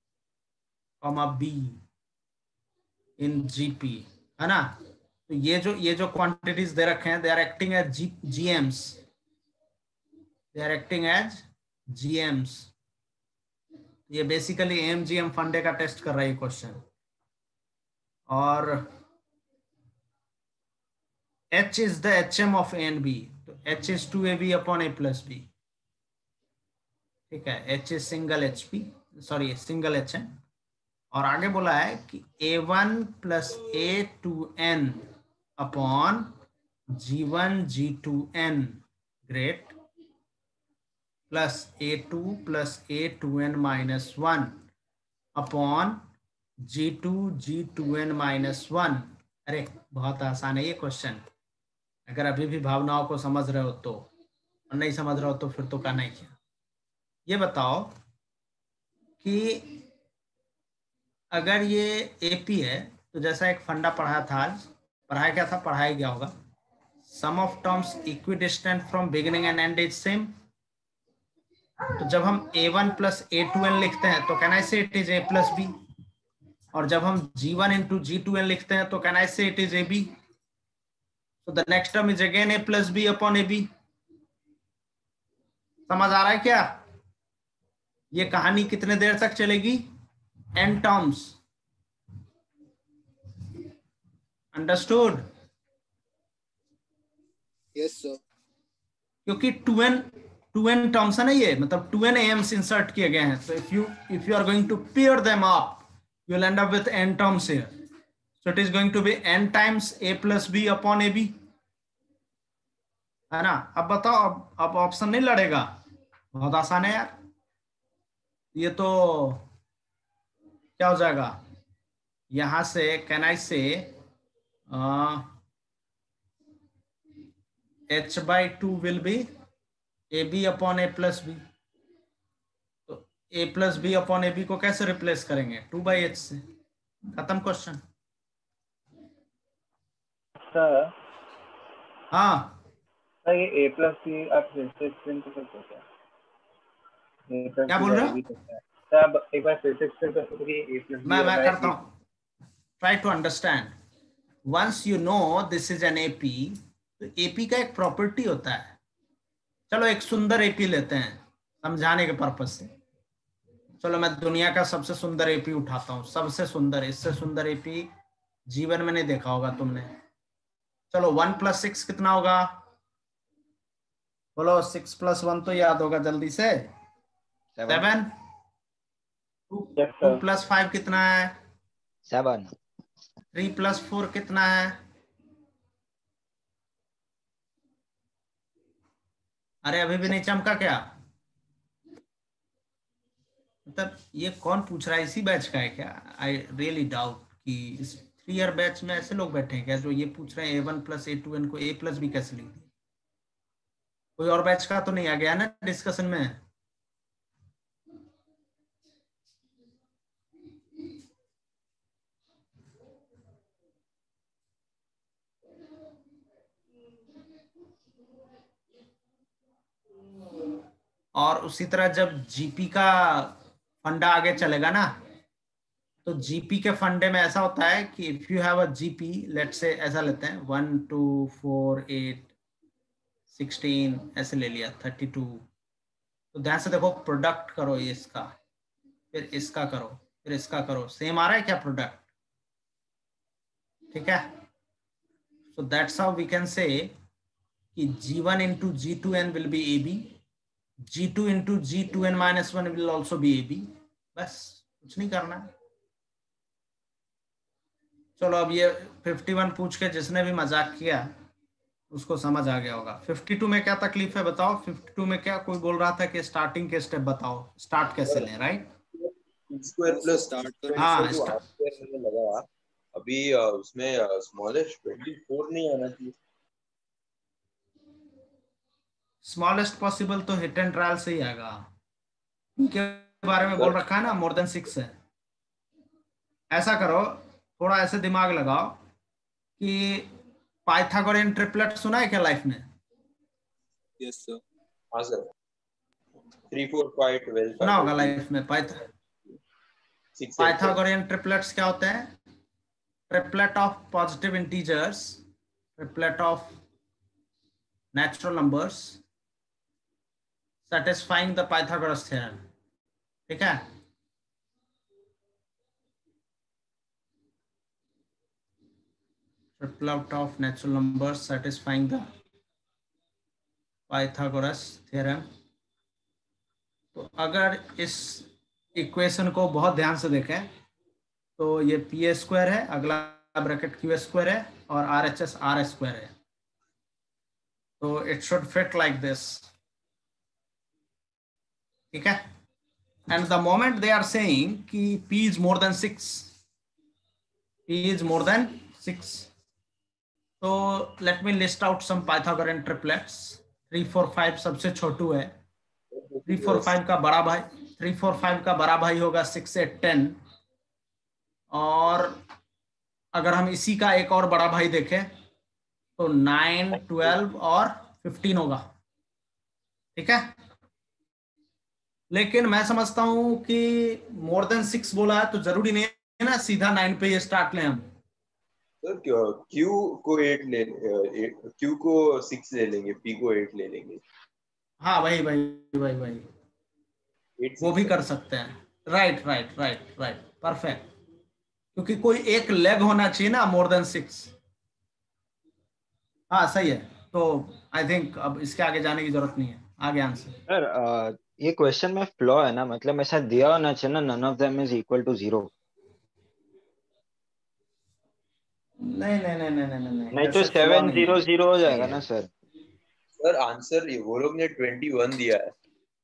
A: B in GP, है ना। तो ये जो क्वांटिटीज दे रखे हैं, they are acting as GMs, they are acting as GMs। ये बेसिकली AMGM फंडे का टेस्ट कर रहा है क्वेश्चन। और H is the HM of A and B, तो H is 2AB upon A plus B। ठीक है, H is single HP, sorry single HM। और आगे बोला है कि A1 plus A2N upon G1 G2N great plus A2 plus A2N minus 1 upon G2 G2N minus 1। अरे बहुत आसान है ये क्वेश्चन, अगर अभी भी भावनाओं को समझ रहे हो तो, और नहीं समझ रहे हो तो फिर तो कहना ही क्या। ये बताओ कि अगर ये AP है तो जैसा एक फंडा पढ़ा था आज, पढ़ाया क्या था, पढ़ाया गया होगा, sum of terms equidistant from beginning and end is same. तो जब हम A1 प्लस A2N लिखते हैं तो can I say it is A plus B, और जब हम G1 इंटू G2N लिखते हैं तो can I say it is AB। So the next term is again A plus B upon AB। समझ आ रहा है क्या? ये कहानी कितने देर तक चलेगी? N terms। Understood?
K: Yes sir।
A: क्योंकि 2n टर्म्स है ना ये, मतलब 2n AMs इंसर्ट किए गए हैं। So if you are going to pair them up, you will end up with n terms here। So it is going to be n times A plus B upon AB, है ना। अब बताओ, अब option नहीं लड़ेगा, बहुत आसान है यार। ये तो क्या हो जाएगा, यहां से can I say H/2 will be AB upon A plus B। तो A plus B upon AB को कैसे रिप्लेस करेंगे? 2/H से। खत्म क्वेश्चन।
L: सर
A: हाँ
L: सर ये a प्लस बी आप फिर से एक्सप्लेन कर सकते हो क्या? a प्लस
A: क्या
L: बी
A: बोल रहे
L: वाला
A: हो?
L: भी सकता है सर, आप एक बार फिर से एक्सप्लेन कर सकते हो कि a प्लस बी
A: मैं
L: वाला
A: करता
L: a
A: हूँ। Try to understand. Once you know this is an AP, तो एपी का एक प्रॉपर्टी होता है। चलो एक सुंदर एपी लेते हैं समझाने के पर्पज से। चलो मैं दुनिया का सबसे सुंदर एपी उठाता हूँ, सबसे सुंदर, इससे सुंदर एपी जीवन में नहीं देखा होगा तुमने। चलो 1 + 6 कितना होगा? बोलो 6 + 1 तो याद होगा जल्दी से। 7। 2 + 5 कितना है?
J: 7।
A: 3 + 4 कितना है? अरे अभी भी नहीं चमका क्या? मतलब ये कौन पूछ रहा है? इसी बैच का है क्या? आई रियली डाउट कि इस 3 ईयर बैच में ऐसे लोग बैठे हैं क्या जो ये पूछ रहे हैं A1 + A2n को A+ भी कैसे लिख दिया? कोई और बैच का तो नहीं आ गया ना डिस्कशन में? और उसी तरह जब जीपी का फंडा आगे चलेगा ना, तो जीपी के फंडे में ऐसा होता है कि if you have a GP, let say ऐसा लेते हैं 1 2 4 8 16 ऐसे ले लिया 32, तो ध्यान से देखो प्रोडक्ट करो ये इसका, फिर इसका करो, फिर इसका करो, सेम आ रहा है क्या प्रोडक्ट? ठीक है, so that's how we can say कि G1 into G2n will be AB, G2 into G2n - 1 will also be AB। बस कुछ नहीं करना है। चलो अब ये 51 पूछ के जिसने भी मजाक किया उसको समझ आ गया होगा। 52 में क्या तकलीफ है बताओ? 52 में क्या कोई बोल रहा था कि स्टार्टिंग के स्टेप बताओ, स्टार्ट कैसे लें, राइट?
G: स्क्वायर प्लस स्टार्ट
A: हाँ
G: मैंने लगाया अभी, उसमें स्मॉलेस्ट 24 नहीं आना चाहिए।
A: स्मॉलेस्ट पॉसिबल तो हिट एंड ट्रायल से ही आएगा। इनके बारे में बोल रखा है ना मोर देन 6 है। ऐसा करो, थोड़ा ऐसे दिमाग लगाओ कि पाइथागोरियन ट्रिपलेट सुना है क्या लाइफ में?
K: Yes sir.
G: हाँ सर, 3 4 5 12
A: सुना होगा लाइफ में। पाइथागोरियन ट्रिपलेट्स क्या होते हैं? Triplet of positive integers, triplet of natural numbers satisfying the Pythagoras theorem। ठीक है, triplet of natural numbers satisfying the Pythagoras theorem। तो अगर इस इक्वेशन को बहुत ध्यान से देखें तो ये p² है, अगला ब्रैकेट q² है और RHS r² है, तो it should fit like this. ठीक है, and the moment they are saying कि p is more than 6, p is more than 6, तो let me list out some Pythagorean triplets. 3 4 5 सबसे छोटू है, 3 4 5 का बड़ा भाई, 3 4 5 का बड़ा भाई होगा 6 8 10, और अगर हम इसी का एक और बड़ा भाई देखें तो 9 12 और 15 होगा। ठीक है, लेकिन मैं समझता हूं कि मोर देन 6 बोला है तो जरूरी नहीं है ना सीधा 9 पे ये स्टार्ट लें हम।
G: सर Q को 8 ले, Q को 6 ले लेंगे, P को 8 ले लेंगे।
A: हाँ वही वही वही वही, वो भी कर सकते हैं। Right right right right, perfect, क्योंकि कोई एक लेग होना चाहिए ना मोर देन 6। हाँ सही है, तो आई थिंक अब इसके आगे जाने की जरूरत नहीं है। आगे आंसर
J: सर ये क्वेश्चन में फ्लॉ है ना, मतलब ऐसा दिया होना चाहिए ना, none of them is equal to 0।
A: नहीं नहीं नहीं नहीं नहीं
J: नहीं तो 7 0 0 हो जाएगा ना सर।
G: सर आंसर वो लोग ने 21 दिया है।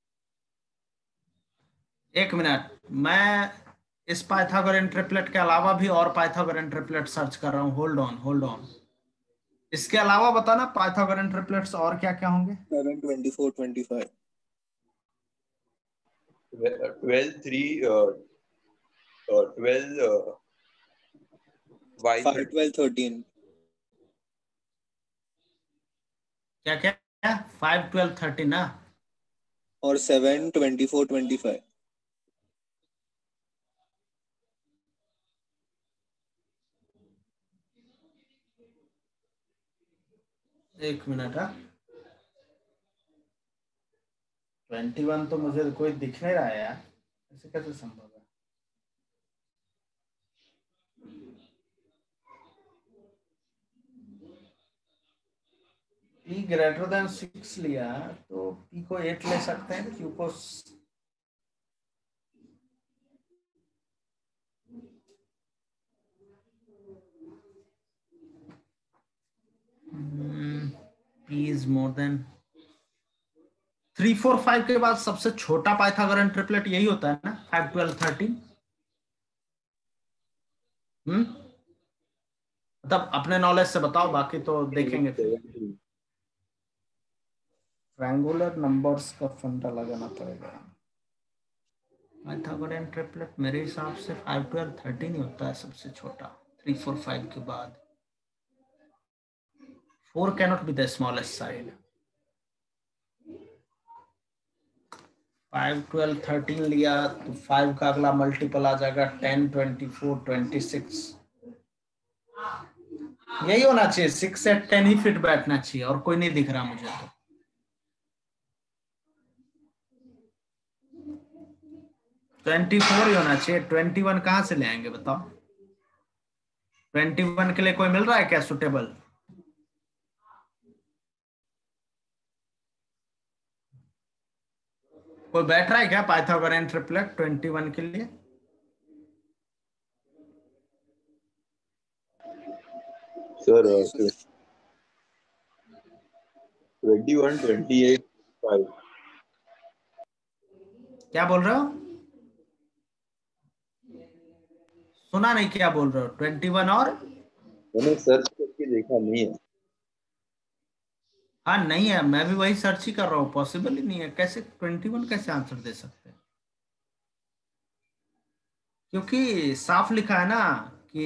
A: एक मिनट, मैं इस पाइथागोरियन ट्रिपलेट के अलावा भी और पाइथागोरियन ट्रिपलेट सर्च कर रहा हूँ। होल्ड ऑन होल्ड ऑन, इसके अलावा बताना पाइथागोरियन ट्रिपलेट्स और क्या क्या होंगे।
K: 7 24 25
G: 12 3 12 Y
K: 5, 12, 13
A: क्या क्या 5 12 13 ना,
K: और 7, 24, 25
A: एक मिनट। 21 तो मुझे कोई दिख नहीं रहा है यार, ऐसे कैसे संभव है? P ग्रेटर देन 6 लिया तो P को 8 ले सकते हैं, Q को P is more than 3 4 5 के बाद सबसे छोटा पाइथागोरन ट्रिपलेट यही होता है ना, 5 12 13। मतलब अपने नॉलेज से बताओ, बाकी तो देखेंगे फिर। ट्रायंगुलर नंबर्स का फंडा लगाना पड़ेगा। पाइथागोरन ट्रिपलेट मेरे हिसाब से 5 12 13 ही होता है सबसे छोटा, 3 4 5 के बाद। 4 cannot be the smallest side। 5 12 13 लिया तो 5 का अगला मल्टीपल आ जाएगा 10 24 26। यही होना चाहिए, 6 से 10 ही फिट बैठना चाहिए, और कोई नहीं दिख रहा मुझे तो। तो 24 ही होना चाहिए। 21 कहां से ले आएंगे बताओ? 21 के लिए कोई मिल रहा है क्या सुटेबल? कोई बैठ रहा है क्या पाइथागोरन ट्रिपलेट 21 के लिए?
G: सर 21 28 5
A: क्या बोल रहे हो? सुना नहीं, क्या बोल रहे हो? 21 और
G: मैंने सर्च करके देखा, नहीं है।
A: हाँ नहीं है, मैं भी वही सर्च ही कर रहा हूँ, पॉसिबल ही नहीं है। कैसे 21 कैसे आंसर दे सकते हैं? क्योंकि साफ लिखा है ना कि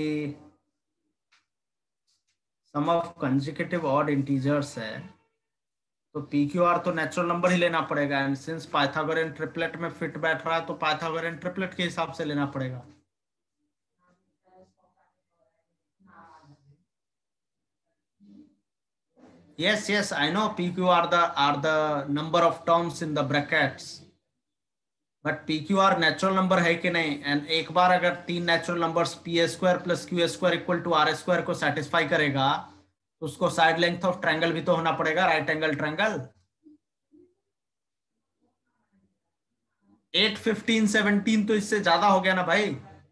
A: sum of consecutive odd integers है, तो PQR तो नेचुरल नंबर ही लेना पड़ेगा। एंड सिंस पाइथागोरन ट्रिपलेट में फिट बैठ रहा है तो पाइथागोरन ट्रिपलेट के हिसाब से लेना पड़ेगा। Yes, I know PQ are the number of terms in the brackets, but PQR natural number है कि नहीं? एंड एक बार अगर 3 natural numbers PA² + QA² equal to R² को सेटिस्फाई करेगा तो उसको साइड लेंथ ऑफ ट्रायंगल भी तो होना पड़ेगा, राइट एंगल ट्रायंगल। 8 15 17 तो इससे ज्यादा हो गया ना भाई।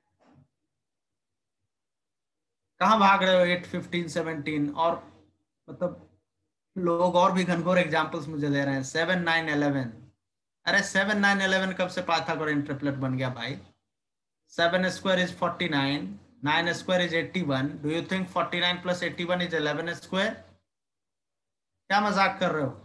A: कहाँ भाग रहे हो 8 15 17? और मतलब लोग और भी घनघोर एग्जांपल्स मुझे दे रहे हैं। 7 9 11। अरे 7 9 11 कब से पाइथागोरन ट्रिपलेट बन गया भाई? 7² is 49, 9² is 81। Do you think 49 + 81 is 11²? क्या मजाक कर रहे हो?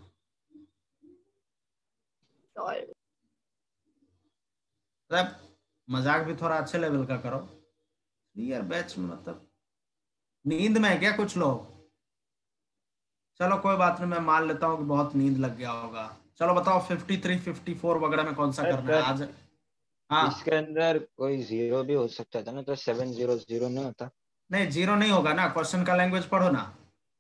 A: मतलब मजाक भी थोड़ा अच्छे लेवल का करो यार। बैच में मतलब नींद में है क्या कुछ लोग? चलो कोई बात नहीं, मैं मान लेता हूँ कि बहुत नींद लग गया होगा। चलो बताओ 53 54 वगैरह में कौन सा करना है आज? हाँ
J: इसके अंदर कोई 0 भी हो सकता था ना, तो 7 0 0 नहीं होता?
A: नहीं, 0 नहीं होगा ना। क्वेश्चन का लैंग्वेज पढ़ो ना।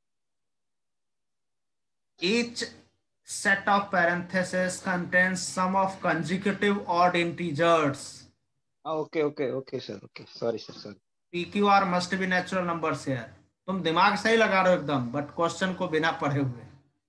A: Each set of parentheses contains sum of consecutive odd integers.
J: Okay sir, okay sorry sir.
A: PQR must be natural numbers here। तुम दिमाग सही लगा रहे हो एकदम, बट क्वेश्चन को बिना पढ़े हुए।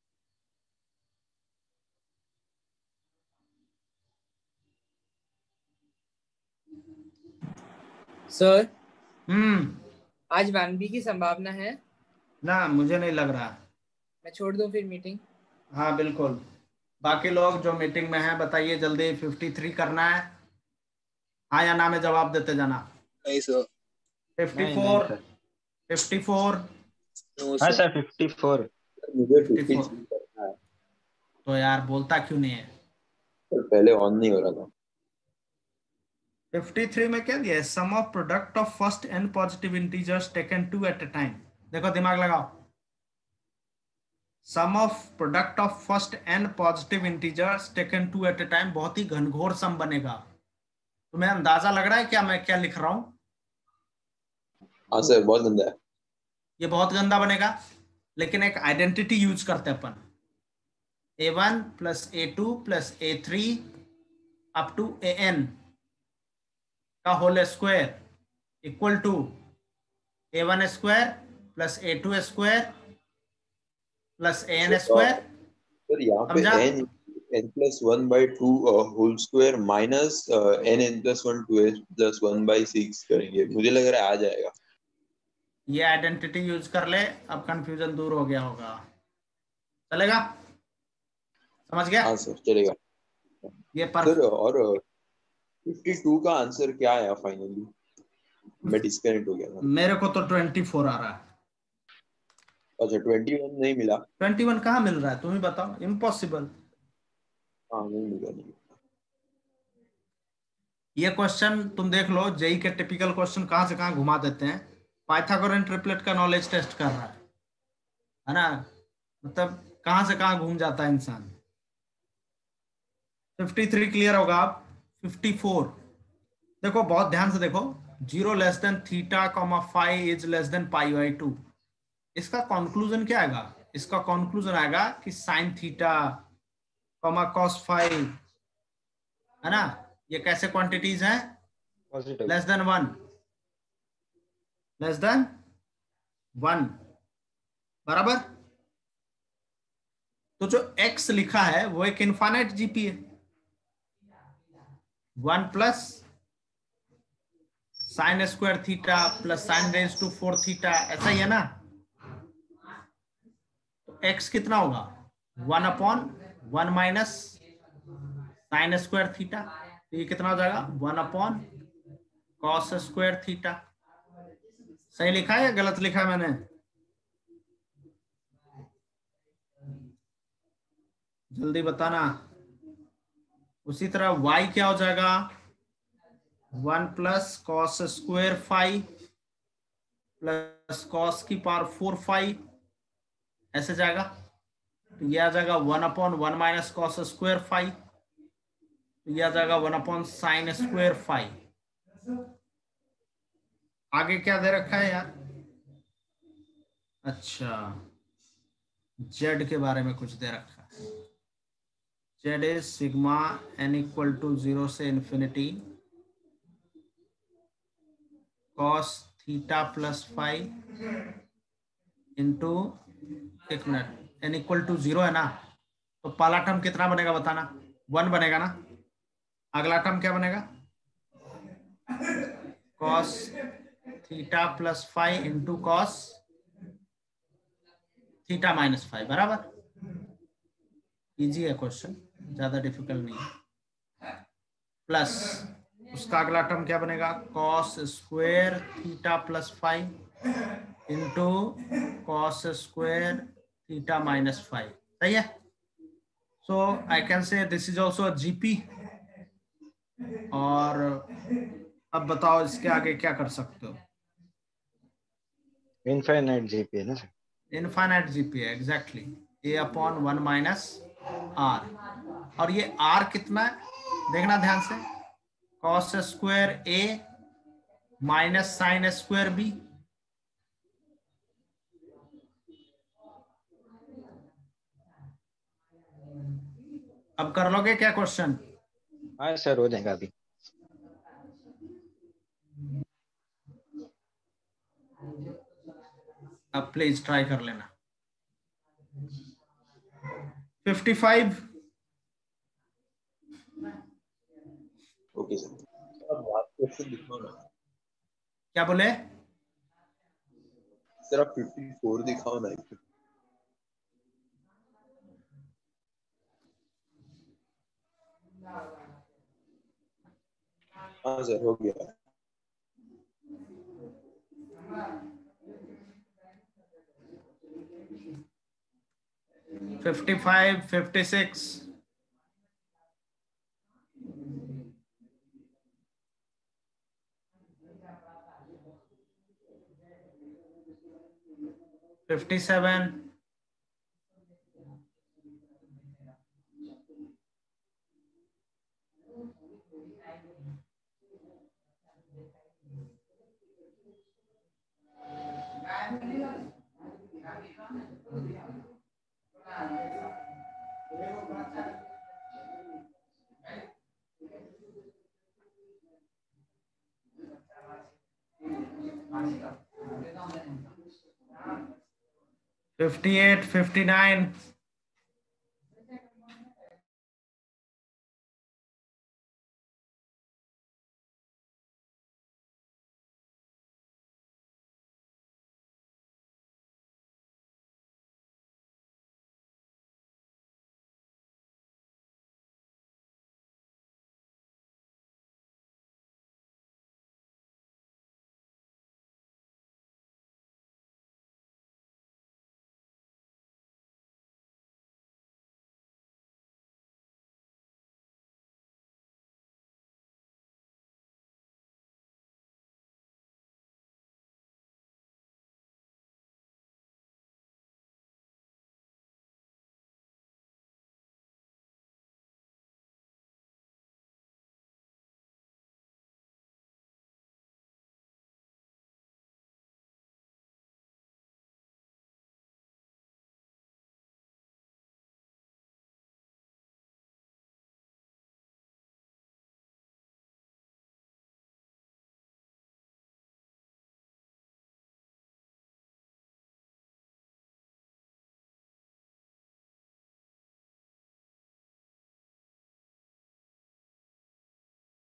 B: सर
A: आज
B: 1B की संभावना है
A: ना? मुझे नहीं लग रहा।
B: मैं छोड़ दूं फिर मीटिंग?
A: हाँ बिल्कुल। बाकी लोग जो मीटिंग में हैं बताइए जल्दी। 53 करना है, हाँ या ना में जवाब देते जाना।
K: नहीं सर।
A: 54 54
J: हाँ सर 54।
G: मुझे 53 करना है।
A: तो यार बोलता क्यों नहीं है?
G: तो पहले ऑन नहीं हो रहा था।
A: 53 में क्या दिया है? Sum of product of first n positive integers taken two at a time. देखो दिमाग लगाओ, sum of product of first n positive integers taken two at a time, बहुत ही घनघोर सम बनेगा। तुम्हें अंदाजा लग रहा है क्या मैं क्या लिख रहा हूं?
G: हाँ सर, बहुत गंदा है।
A: ये बहुत गंदा बनेगा, लेकिन एक आइडेंटिटी यूज करते हैं अपन, a1 plus a2 plus a3 up to an का whole square equal to a1 square plus a2 square plus an square.
G: Sir यहाँ पे
A: समझा?
G: n+1/2 whole square minus n+1 2n+1/6 करेंगे, मुझे लग रहा है आ जाएगा।
A: ये आइडेंटिटी यूज कर ले, अब कंफ्यूजन दूर हो गया होगा। चलेगा? समझ गया?
G: हाँ सर, चलेगा।
A: ये
G: सर और 52 का आंसर क्या आया फाइनली? मैं डिस्कनेक्ट हो गया था।
A: मेरे को तो 24 आ रहा है।
G: अच्छा, 21 नहीं मिला?
A: 21 कहाँ मिल रहा है, तुम ही बताओ। इम्पॉसिबल।
G: हाँ, नहीं मिला, नहीं।
A: ये क्वेश्चन तुम देख लो, जेई के टिपिकल क्वेश्चन कहाँ से कहाँ घुमा देते हैं। पाइथागोरन ट्रिपलेट का नॉलेज टेस्ट कर रहा है ना, मतलब कहाँ से कहाँ घूम जाता है इंसान। 53 क्लियर होगा। आप 54 देखो, बहुत ध्यान से देखो, 0 less than theta comma phi is less than pi by 2। इसका कंक्लूजन क्या आएगा? इसका कंक्लूजन आएगा कि sine theta comma cos phi, है ना, ये कैसे क्वांटिटीज हैं?
J: Positive.
A: Less than 1, less than 1, बराबर। तो जो x लिखा है वो एक इनफाइनाइट जीपी है। 1 plus sine square theta plus sine raise to 4 theta, ऐसा ही है ना। तो x कितना होगा? 1/1 माइनस साइन स्क्वायर थीटा, तो ये कितना हो जाएगा? Cos square theta. सही लिखा है या गलत लिखा है मैंने? जल्दी बताना। उसी तरह y क्या हो जाएगा? 1 plus cos square phi plus cos की पावर 4 फाई, ऐसे जाएगा। तो ये आ जाएगा 1/1 माइनस कॉस स्क्वायर फाई, तो ये आ जाएगा 1/साइन स्क्वायर फाई। आगे क्या दे रखा है यार? अच्छा, z के बारे में कुछ दे रखा है। z is sigma n equal to 0 से infinity cos theta plus five into, एक मिनट, n इक्वल टू 0 है ना, तो पहला टर्म कितना बनेगा बताना? 1 बनेगा ना। अगला टर्म क्या बनेगा? Cos theta plus five into cos theta minus five, बराबर। इजी है क्वेश्चन, ज्यादा डिफिकल्ट नहीं है। प्लस उसका अगला टर्म क्या बनेगा? Cos square theta plus five into cos square theta minus five. सही है। So I can say this is also a GP. और अब बताओ इसके आगे क्या कर सकते हो?
J: इनफाइनाइट जीपी है ना सर?
A: इनफाइनाइट जीपी है, एग्जैक्टली। a/1 माइनस आर, और ये आर कितना है देखना ध्यान से। Cos square A minus sine square B. अब कर लोगे क्या क्वेश्चन?
J: हाँ सर, हो जाएगा अभी।
A: अब प्लीज ट्राई कर लेना। 55।
G: ओके सर, अब लास्ट क्वेश्चन दिखाओ ना।
A: क्या बोले?
G: सर आप 54 दिखाओ ना। हाँ सर, हो गया।
A: 55, 56। 57, 58, 59,